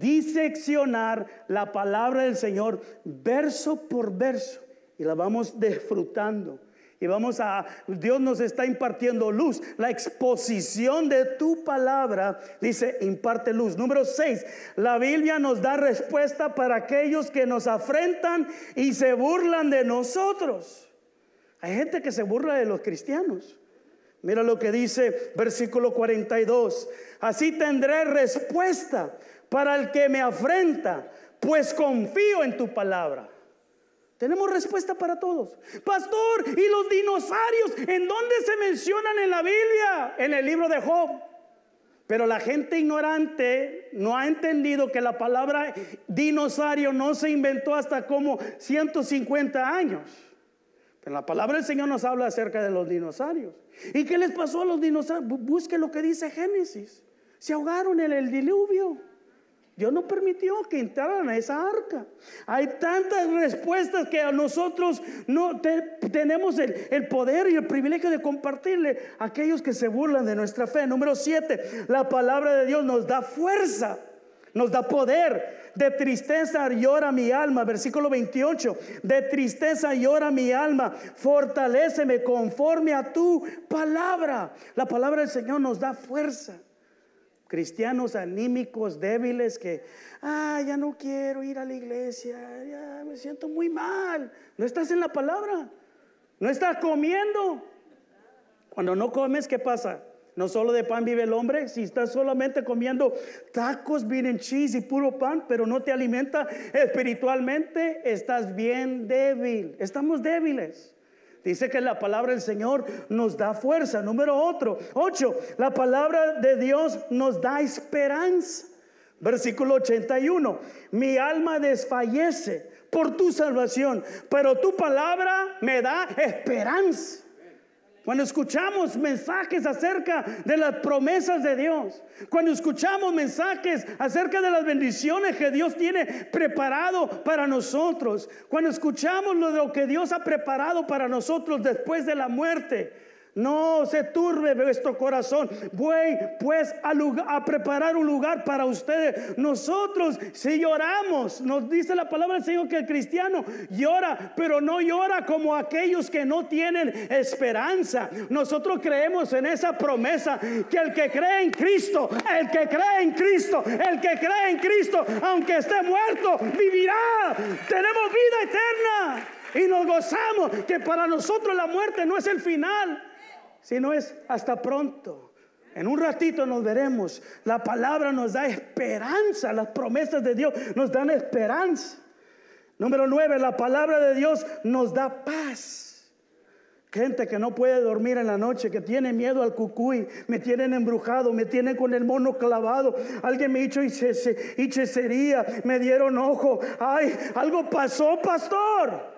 diseccionar la palabra del Señor verso por verso. Y la vamos disfrutando. Y vamos a, Dios nos está impartiendo luz. La exposición de tu palabra, dice, imparte luz. Número seis, la Biblia nos da respuesta para aquellos que nos afrentan y se burlan de nosotros. Hay gente que se burla de los cristianos. Mira lo que dice versículo cuarenta y dos. Así tendré respuesta para el que me afrenta, pues confío en tu palabra. Tenemos respuesta para todos. Pastor, ¿y los dinosaurios en dónde se mencionan en la Biblia? En el libro de Job. Pero la gente ignorante no ha entendido que la palabra dinosaurio no se inventó hasta como ciento cincuenta años. Pero la palabra del Señor nos habla acerca de los dinosaurios. ¿Y qué les pasó a los dinosaurios? Busque lo que dice Génesis. Se ahogaron en el diluvio. Dios no permitió que entraran a esa arca. Hay tantas respuestas que a nosotros no te, tenemos el, el poder y el privilegio de compartirle a aquellos que se burlan de nuestra fe. Número siete, la palabra de Dios nos da fuerza, nos da poder. De tristeza llora mi alma, versículo veintiocho. De tristeza llora mi alma, fortaléceme conforme a tu palabra. La palabra del Señor nos da fuerza. Cristianos anímicos, débiles, que, ah, ya no quiero ir a la iglesia, ya me siento muy mal. No estás en la palabra, no estás comiendo. Cuando no comes, ¿qué pasa? No solo de pan vive el hombre. Si estás solamente comiendo tacos, bean and cheese y puro pan, pero no te alimenta espiritualmente, estás bien débil. Estamos débiles. Dice que la palabra del Señor nos da fuerza. Número otro, ocho, la palabra de Dios nos da esperanza. Versículo ochenta y uno, mi alma desfallece por tu salvación, pero tu palabra me da esperanza. Cuando escuchamos mensajes acerca de las promesas de Dios, cuando escuchamos mensajes acerca de las bendiciones que Dios tiene preparado para nosotros, cuando escuchamos lo de lo que Dios ha preparado para nosotros después de la muerte, no se turbe vuestro corazón. Voy pues a, lugar, a preparar un lugar para ustedes. Nosotros si lloramos, nos dice la palabra del Señor que el cristiano llora, pero no llora como aquellos que no tienen esperanza. Nosotros creemos en esa promesa que el que cree en Cristo, el que cree en Cristo, el que cree en Cristo, aunque esté muerto, vivirá. Tenemos vida eterna y nos gozamos que para nosotros la muerte no es el final, sino es hasta pronto. En un ratito nos veremos. La palabra nos da esperanza. Las promesas de Dios nos dan esperanza. Número nueve, la palabra de Dios nos da paz. Gente que no puede dormir en la noche, que tiene miedo al cucuy, me tienen embrujado, me tienen con el mono clavado, alguien me hizo hechicería, me dieron ojo, ay, algo pasó, pastor.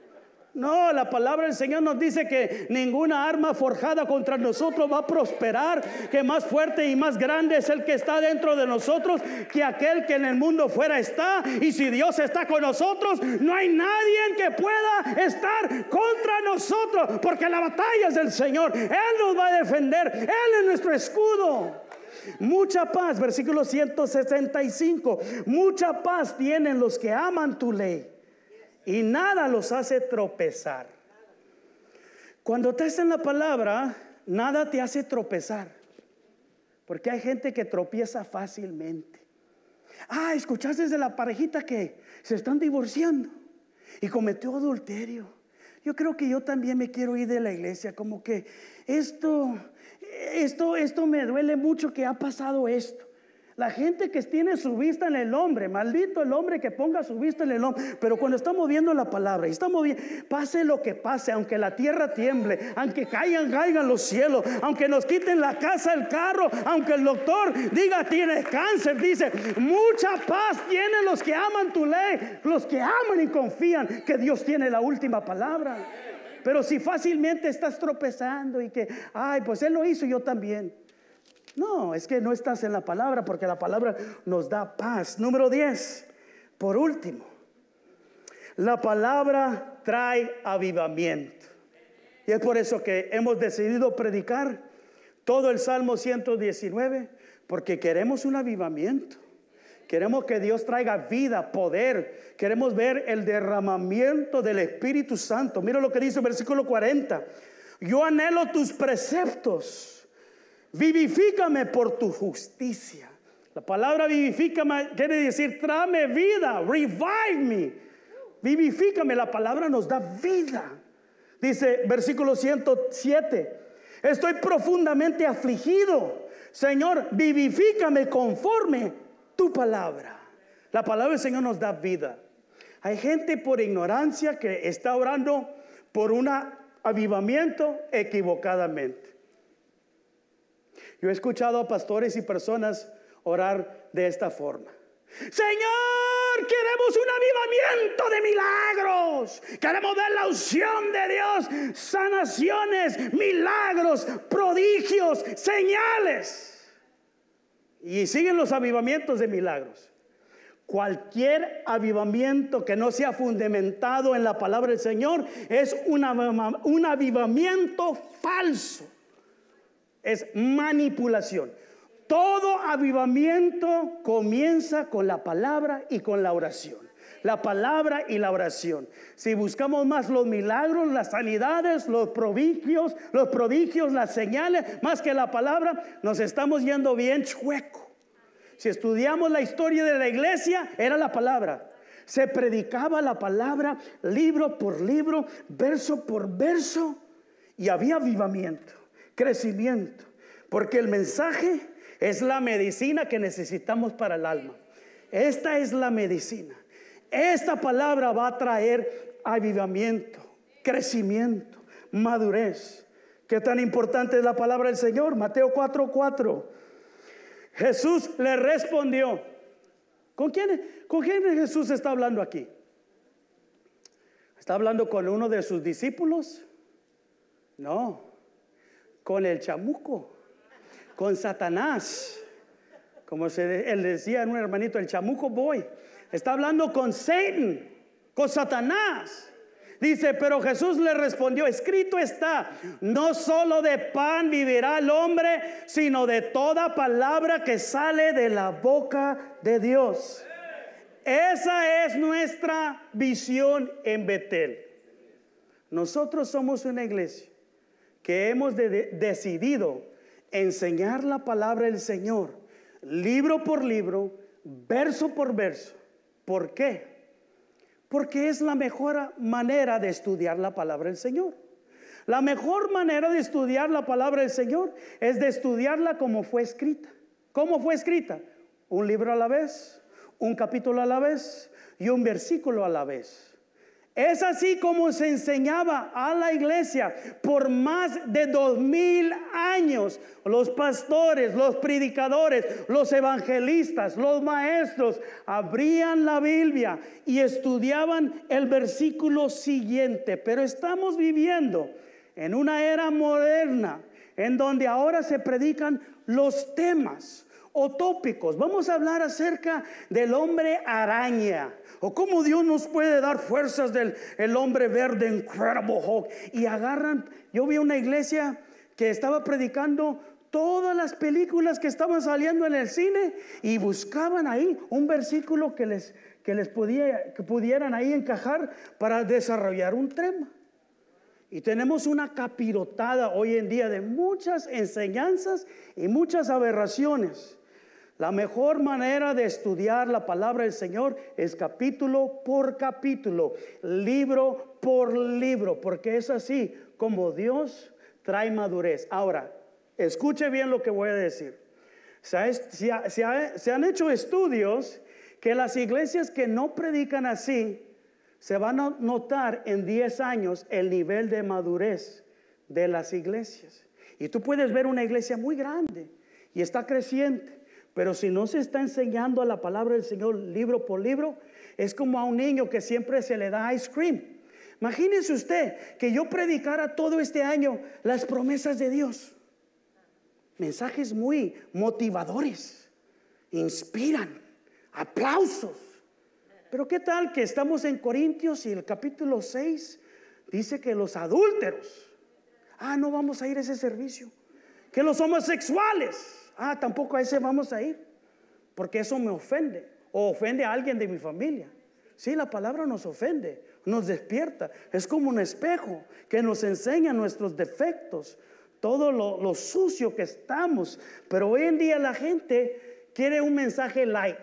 No, la palabra del Señor nos dice que ninguna arma forjada contra nosotros va a prosperar, que más fuerte y más grande es el que está dentro de nosotros que aquel que en el mundo fuera está. Y si Dios está con nosotros, no hay nadie que pueda estar contra nosotros, porque la batalla es del Señor. Él nos va a defender, Él es nuestro escudo. Mucha paz, versículo ciento sesenta y cinco. Mucha paz tienen los que aman tu ley y nada los hace tropezar. Cuando estás en la palabra, nada te hace tropezar. Porque hay gente que tropieza fácilmente. Ah, escuchaste de la parejita que se están divorciando y cometió adulterio. Yo creo que yo también me quiero ir de la iglesia. Como que esto, esto, esto me duele mucho que ha pasado esto. La gente que tiene su vista en el hombre, maldito el hombre que ponga su vista en el hombre. Pero cuando estamos viendo la palabra y estamos viendo, pase lo que pase, aunque la tierra tiemble, aunque caigan, caigan los cielos, aunque nos quiten la casa, el carro, aunque el doctor diga tienes cáncer, dice, mucha paz tienen los que aman tu ley, los que aman y confían que Dios tiene la última palabra. Pero si fácilmente estás tropezando y que, ay, pues Él lo hizo, yo también. No, es que no estás en la palabra, porque la palabra nos da paz. Número diez, por último, la palabra trae avivamiento. Y es por eso que hemos decidido predicar todo el Salmo ciento diecinueve, porque queremos un avivamiento. Queremos que Dios traiga vida, poder. Queremos ver el derramamiento del Espíritu Santo. Mira lo que dice el versículo cuarenta. Yo anhelo tus preceptos. Vivifícame por tu justicia. La palabra vivifícame quiere decir tráeme vida, revive me. Vivifícame, la palabra nos da vida. Dice versículo ciento siete. Estoy profundamente afligido. Señor, vivifícame conforme tu palabra. La palabra del Señor nos da vida. Hay gente por ignorancia que está orando por un avivamiento equivocadamente. Yo he escuchado a pastores y personas orar de esta forma. Señor, queremos un avivamiento de milagros. Queremos ver la unción de Dios, sanaciones, milagros, prodigios, señales. Y siguen los avivamientos de milagros. Cualquier avivamiento que no sea fundamentado en la palabra del Señor es un, un avivamiento falso. Es manipulación. Todo avivamiento comienza con la palabra y con la oración. La palabra y la oración. Si buscamos más los milagros, las sanidades, los prodigios, los prodigios, las señales, más que la palabra, nos estamos yendo bien chueco. Si estudiamos la historia de la iglesia, era la palabra. Se predicaba la palabra libro por libro, verso por verso, y había avivamiento, crecimiento, porque el mensaje es la medicina que necesitamos para el alma. Esta es la medicina. Esta palabra va a traer avivamiento, crecimiento, madurez. ¿Qué tan importante es la palabra del Señor? Mateo cuatro cuatro. Jesús le respondió. ¿Con quién, ¿Con quién Jesús está hablando aquí? ¿Está hablando con uno de sus discípulos? No, con el chamuco, con Satanás. Como se, él decía en un hermanito, el chamuco boy. Está hablando con Satan, con Satanás. Dice, pero Jesús le respondió, escrito está, no solo de pan vivirá el hombre, sino de toda palabra que sale de la boca de Dios. Esa es nuestra visión en Betel. Nosotros somos una iglesia que hemos de de decidido enseñar la palabra del Señor, libro por libro, verso por verso. ¿Por qué? Porque es la mejor manera de estudiar la palabra del Señor. La mejor manera de estudiar la palabra del Señor es de estudiarla como fue escrita. ¿Cómo fue escrita? Un libro a la vez, un capítulo a la vez y un versículo a la vez. Es así como se enseñaba a la iglesia por más de dos mil años. Los pastores, los predicadores, los evangelistas, los maestros abrían la Biblia y estudiaban el versículo siguiente. Pero estamos viviendo en una era moderna en donde ahora se predican los temas o tópicos. Vamos a hablar acerca del hombre araña, o cómo Dios nos puede dar fuerzas del el hombre verde, Incredible Hulk. Y agarran, yo vi una iglesia que estaba predicando todas las películas que estaban saliendo en el cine y buscaban ahí un versículo que les, que les podía, que pudieran ahí encajar para desarrollar un tema. Y tenemos una capirotada hoy en día de muchas enseñanzas y muchas aberraciones. La mejor manera de estudiar la palabra del Señor es capítulo por capítulo, libro por libro, porque es así como Dios trae madurez. Ahora, escuche bien lo que voy a decir. Se, ha, se, ha, se, ha, se han hecho estudios que las iglesias que no predican así, se van a notar en diez años el nivel de madurez de las iglesias. Y tú puedes ver una iglesia muy grande y está creciente, pero si no se está enseñando a la palabra del Señor libro por libro, es como a un niño que siempre se le da ice cream. Imagínese usted que yo predicara todo este año las promesas de Dios. Mensajes muy motivadores, inspiran, aplausos. Pero qué tal que estamos en Corintios y el capítulo seis dice que los adúlteros, ah, no vamos a ir a ese servicio. Que los homosexuales, ah, tampoco a ese vamos a ir, porque eso me ofende, o ofende a alguien de mi familia. Sí, la palabra nos ofende, nos despierta, es como un espejo que nos enseña nuestros defectos, todo lo, lo sucio que estamos. Pero hoy en día la gente quiere un mensaje light.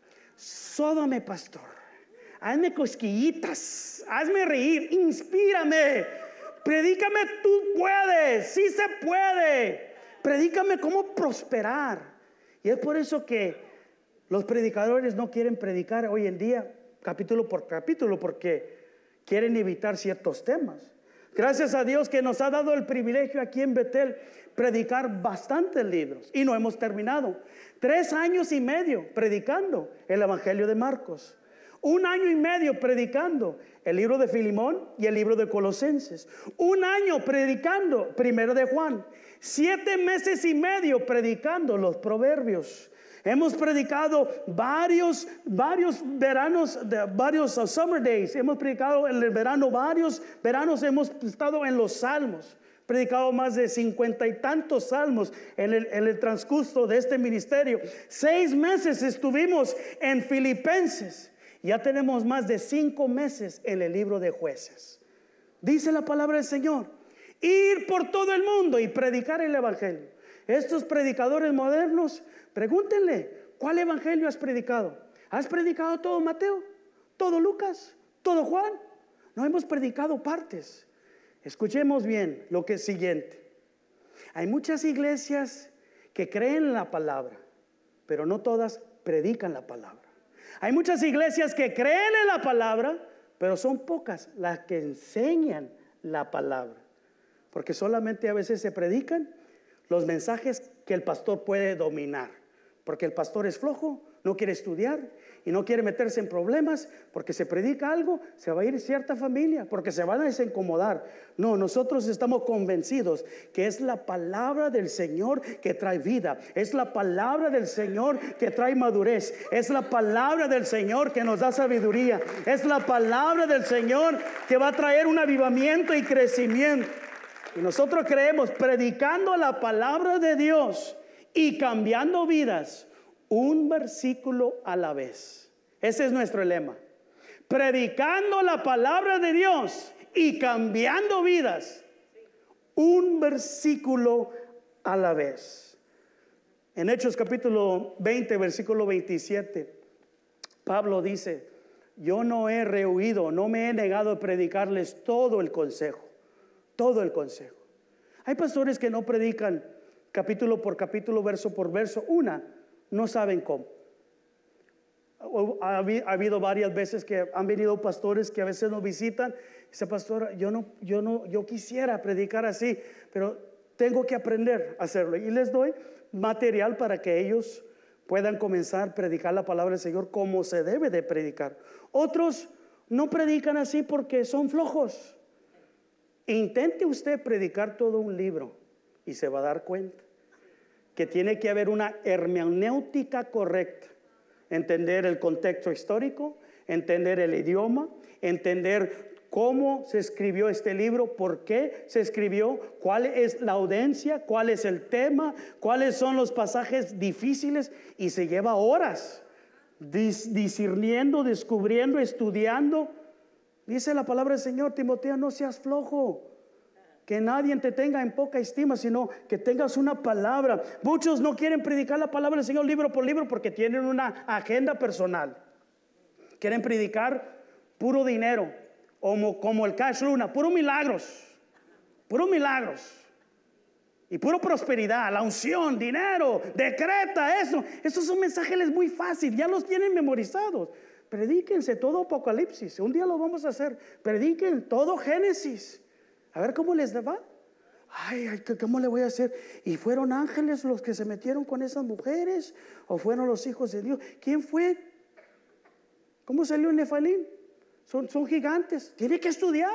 Sódame, pastor, hazme cosquillitas, hazme reír, inspírame, predícame, tú puedes, sí se puede. Predícame cómo prosperar. Y es por eso que los predicadores no quieren predicar hoy en día capítulo por capítulo, porque quieren evitar ciertos temas. Gracias a Dios que nos ha dado el privilegio aquí en Betel predicar bastantes libros y no hemos terminado. Tres años y medio predicando el Evangelio de Marcos. Un año y medio predicando el libro de Filemón y el libro de Colosenses. Un año predicando primero de Juan. Siete meses y medio predicando los proverbios. Hemos predicado varios, varios veranos, varios uh, summer days. Hemos predicado en el verano, varios veranos hemos estado en los salmos. Predicado más de cincuenta y tantos salmos en el, en el transcurso de este ministerio. Seis meses estuvimos en Filipenses. Ya tenemos más de cinco meses en el libro de Jueces. Dice la palabra del Señor: ir por todo el mundo y predicar el evangelio. Estos predicadores modernos, pregúntenle, ¿cuál evangelio has predicado? ¿Has predicado todo Mateo? ¿Todo Lucas? ¿Todo Juan? No, hemos predicado partes. Escuchemos bien lo que es siguiente. Hay muchas iglesias que creen en la palabra, pero no todas predican la palabra. Hay muchas iglesias que creen en la palabra, pero son pocas las que enseñan la palabra. Porque solamente a veces se predican los mensajes que el pastor puede dominar. Porque el pastor es flojo, no quiere estudiar y no quiere meterse en problemas. Porque se predica algo, se va a ir cierta familia, porque se van a desincomodar. No, nosotros estamos convencidos que es la palabra del Señor que trae vida. Es la palabra del Señor que trae madurez. Es la palabra del Señor que nos da sabiduría. Es la palabra del Señor que va a traer un avivamiento y crecimiento. Y nosotros creemos, predicando la palabra de Dios y cambiando vidas, un versículo a la vez. Ese es nuestro lema. Predicando la palabra de Dios y cambiando vidas, un versículo a la vez. En Hechos capítulo veinte, versículo veintisiete, Pablo dice: yo no he rehuido, no me he negado a predicarles todo el consejo. Todo el consejo. Hay pastores que no predican capítulo por capítulo, verso por verso. Una, no saben cómo. Ha habido varias veces que han venido pastores que a veces nos visitan. Dice: pastor, yo no, yo no, yo quisiera predicar así, pero tengo que aprender a hacerlo. Y les doy material para que ellos puedan comenzar a predicar la palabra del Señor como se debe de predicar. Otros no predican así porque son flojos. Intente usted predicar todo un libro y se va a dar cuenta que tiene que haber una hermenéutica correcta. Entender el contexto histórico, entender el idioma, entender cómo se escribió este libro, por qué se escribió, cuál es la audiencia, cuál es el tema, cuáles son los pasajes difíciles, y se lleva horas dis- discerniendo, descubriendo, estudiando. Dice la palabra del Señor: Timoteo, no seas flojo, que nadie te tenga en poca estima, sino que tengas una palabra. Muchos no quieren predicar la palabra del Señor libro por libro porque tienen una agenda personal. Quieren predicar puro dinero, como, como el Cash Luna, puro milagros, puro milagros y puro prosperidad, la unción, dinero, decreta eso. Estos son mensajes muy fáciles, ya los tienen memorizados. Predíquense todo Apocalipsis, un día lo vamos a hacer. Prediquen todo Génesis, a ver cómo les va. Ay, ay, ¿cómo le voy a hacer? ¿Y fueron ángeles los que se metieron con esas mujeres? ¿O fueron los hijos de Dios? ¿Quién fue? ¿Cómo salió el Nefilim? Son, son gigantes. Tiene que estudiar,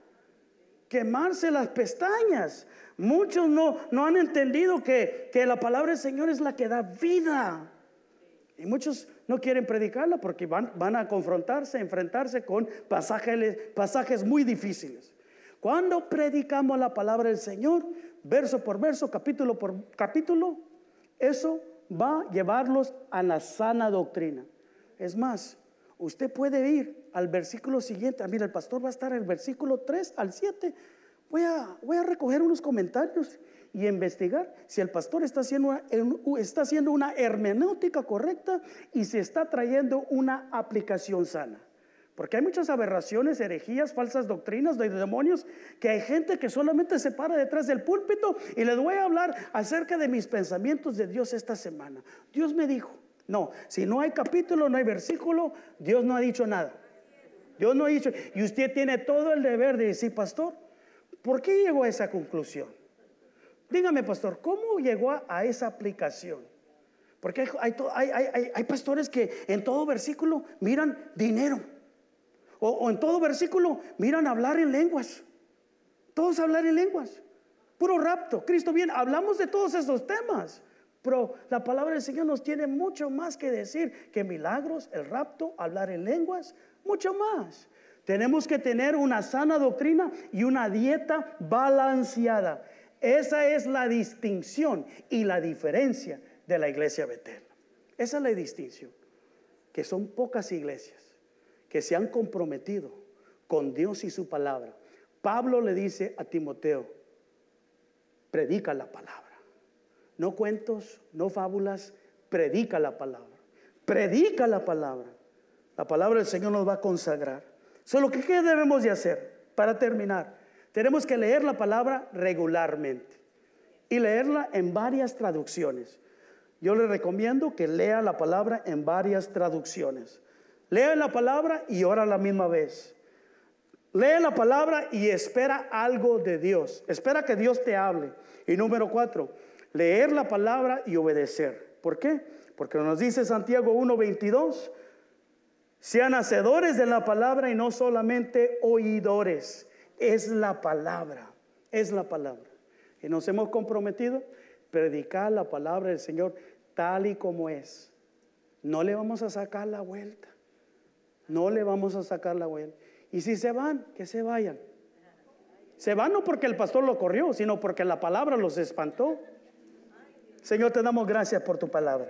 quemarse las pestañas. Muchos no, no han entendido que, que la palabra del Señor es la que da vida. Y muchos no quieren predicarla porque van, van a confrontarse, enfrentarse con pasajes, pasajes muy difíciles. Cuando predicamos la palabra del Señor, verso por verso, capítulo por capítulo, eso va a llevarlos a la sana doctrina. Es más, usted puede ir al versículo siguiente. Mira, el pastor va a estar en el versículo tres al siete. Voy a, voy a recoger unos comentarios y investigar si el pastor está haciendo, una, está haciendo una hermenéutica correcta y se está trayendo una aplicación sana. Porque hay muchas aberraciones, herejías, falsas doctrinas de demonios, que hay gente que solamente se para detrás del púlpito. Y les voy a hablar acerca de mis pensamientos de Dios esta semana. Dios me dijo. No, si no hay capítulo, no hay versículo, Dios no ha dicho nada. Dios no ha dicho. Y usted tiene todo el deber de decir: pastor, ¿por qué llegó a esa conclusión? Dígame, pastor, ¿cómo llegó a, a esa aplicación? Porque hay, hay, hay, hay, hay pastores que en todo versículo miran dinero. O, o en todo versículo miran hablar en lenguas. Todos hablar en lenguas. Puro rapto. Cristo viene. Hablamos de todos esos temas. Pero la palabra del Señor nos tiene mucho más que decir que milagros, el rapto, hablar en lenguas, mucho más. Tenemos que tener una sana doctrina y una dieta balanceada. Esa es la distinción y la diferencia de la iglesia Betel. Esa es la distinción. Que son pocas iglesias que se han comprometido con Dios y su palabra. Pablo le dice a Timoteo: predica la palabra. No cuentos, no fábulas, predica la palabra. Predica la palabra. La palabra del Señor nos va a consagrar. Solo que, ¿qué debemos de hacer? Para terminar, tenemos que leer la palabra regularmente y leerla en varias traducciones. Yo le recomiendo que lea la palabra en varias traducciones. Lea la palabra y ora a la misma vez. Lee la palabra y espera algo de Dios. Espera que Dios te hable. Y número cuatro, leer la palabra y obedecer. ¿Por qué? Porque nos dice Santiago uno veintidós: sean hacedores de la palabra y no solamente oidores. Es la palabra, es la palabra. Y nos hemos comprometido a predicar la palabra del Señor tal y como es. No le vamos a sacar la vuelta. No le vamos a sacar la vuelta. Y si se van, que se vayan. Se van no porque el pastor lo corrió, sino porque la palabra los espantó. Señor, te damos gracias por tu palabra.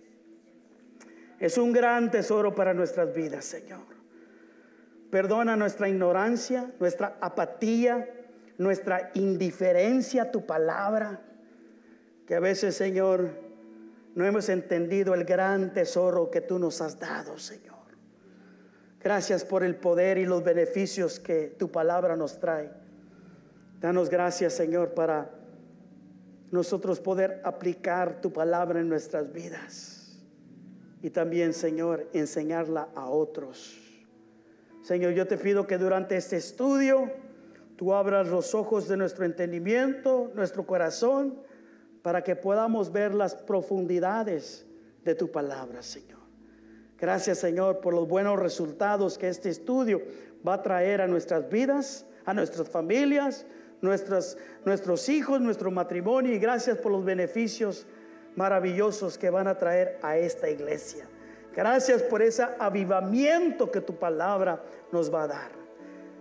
Es un gran tesoro para nuestras vidas, Señor. Perdona nuestra ignorancia, nuestra apatía, nuestra indiferencia a tu palabra, que a veces, Señor, no hemos entendido el gran tesoro que tú nos has dado, Señor. Gracias por el poder y los beneficios que tu palabra nos trae. Danos gracias, Señor, para nosotros poder aplicar tu palabra en nuestras vidas. Y también, Señor, enseñarla a otros. Señor, yo te pido que durante este estudio tú abras los ojos de nuestro entendimiento, nuestro corazón, para que podamos ver las profundidades de tu palabra, Señor. Gracias, Señor, por los buenos resultados que este estudio va a traer a nuestras vidas, a nuestras familias, nuestros, nuestros hijos, nuestro matrimonio. Y gracias por los beneficios maravillosos que van a traer a esta iglesia. Gracias por ese avivamiento que tu palabra nos va a dar.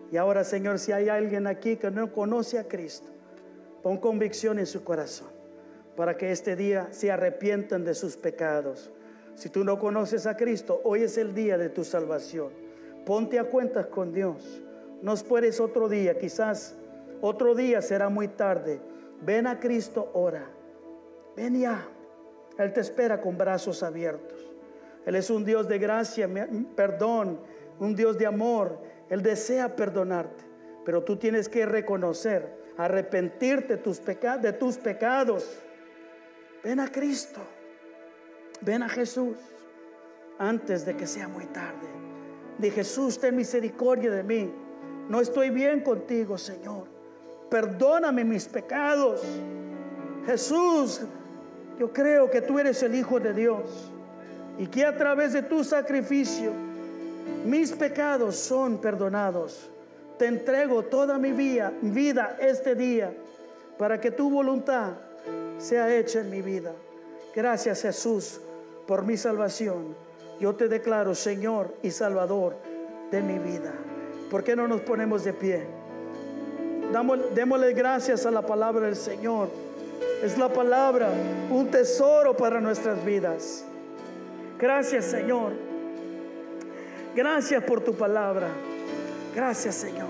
Y ahora, Señor, si hay alguien aquí que no conoce a Cristo, pon convicción en su corazón para que este día se arrepientan de sus pecados. Si tú no conoces a Cristo, hoy es el día de tu salvación. Ponte a cuentas con Dios. No esperes otro día, quizás otro día será muy tarde. Ven a Cristo, ora. Ven ya. Él te espera con brazos abiertos. Él es un Dios de gracia, perdón, un Dios de amor. Él desea perdonarte, pero tú tienes que reconocer, arrepentirte tus peca- de tus pecados. Ven a Cristo, ven a Jesús antes de que sea muy tarde. Di: Jesús, ten misericordia de mí. No estoy bien contigo, Señor. Perdóname mis pecados. Jesús, yo creo que tú eres el Hijo de Dios y que a través de tu sacrificio mis pecados son perdonados. Te entrego toda mi vida, vida este día para que tu voluntad sea hecha en mi vida. Gracias, Jesús, por mi salvación. Yo te declaro Señor y Salvador de mi vida. ¿Por qué no nos ponemos de pie? Damos, démosle gracias a la palabra del Señor. Es la palabra, un tesoro para nuestras vidas. Gracias, Señor. Gracias por tu palabra. Gracias, Señor.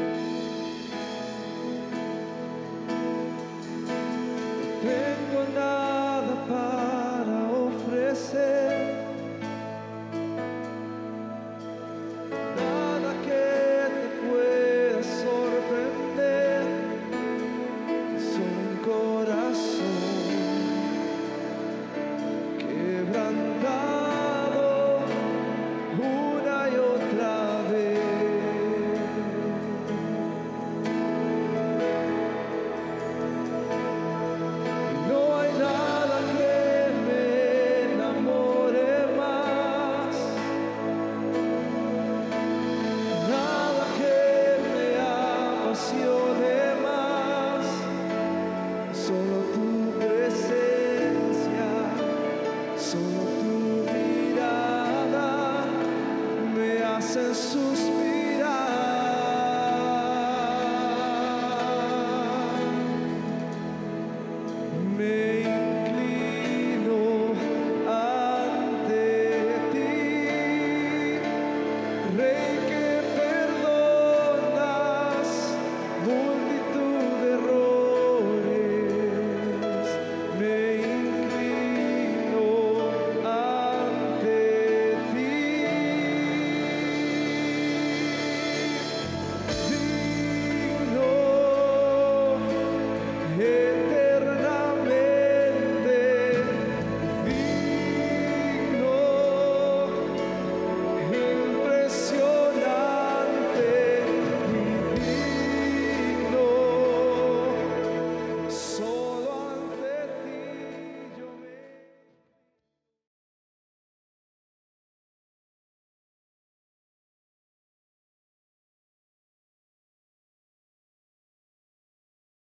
Vengo a andar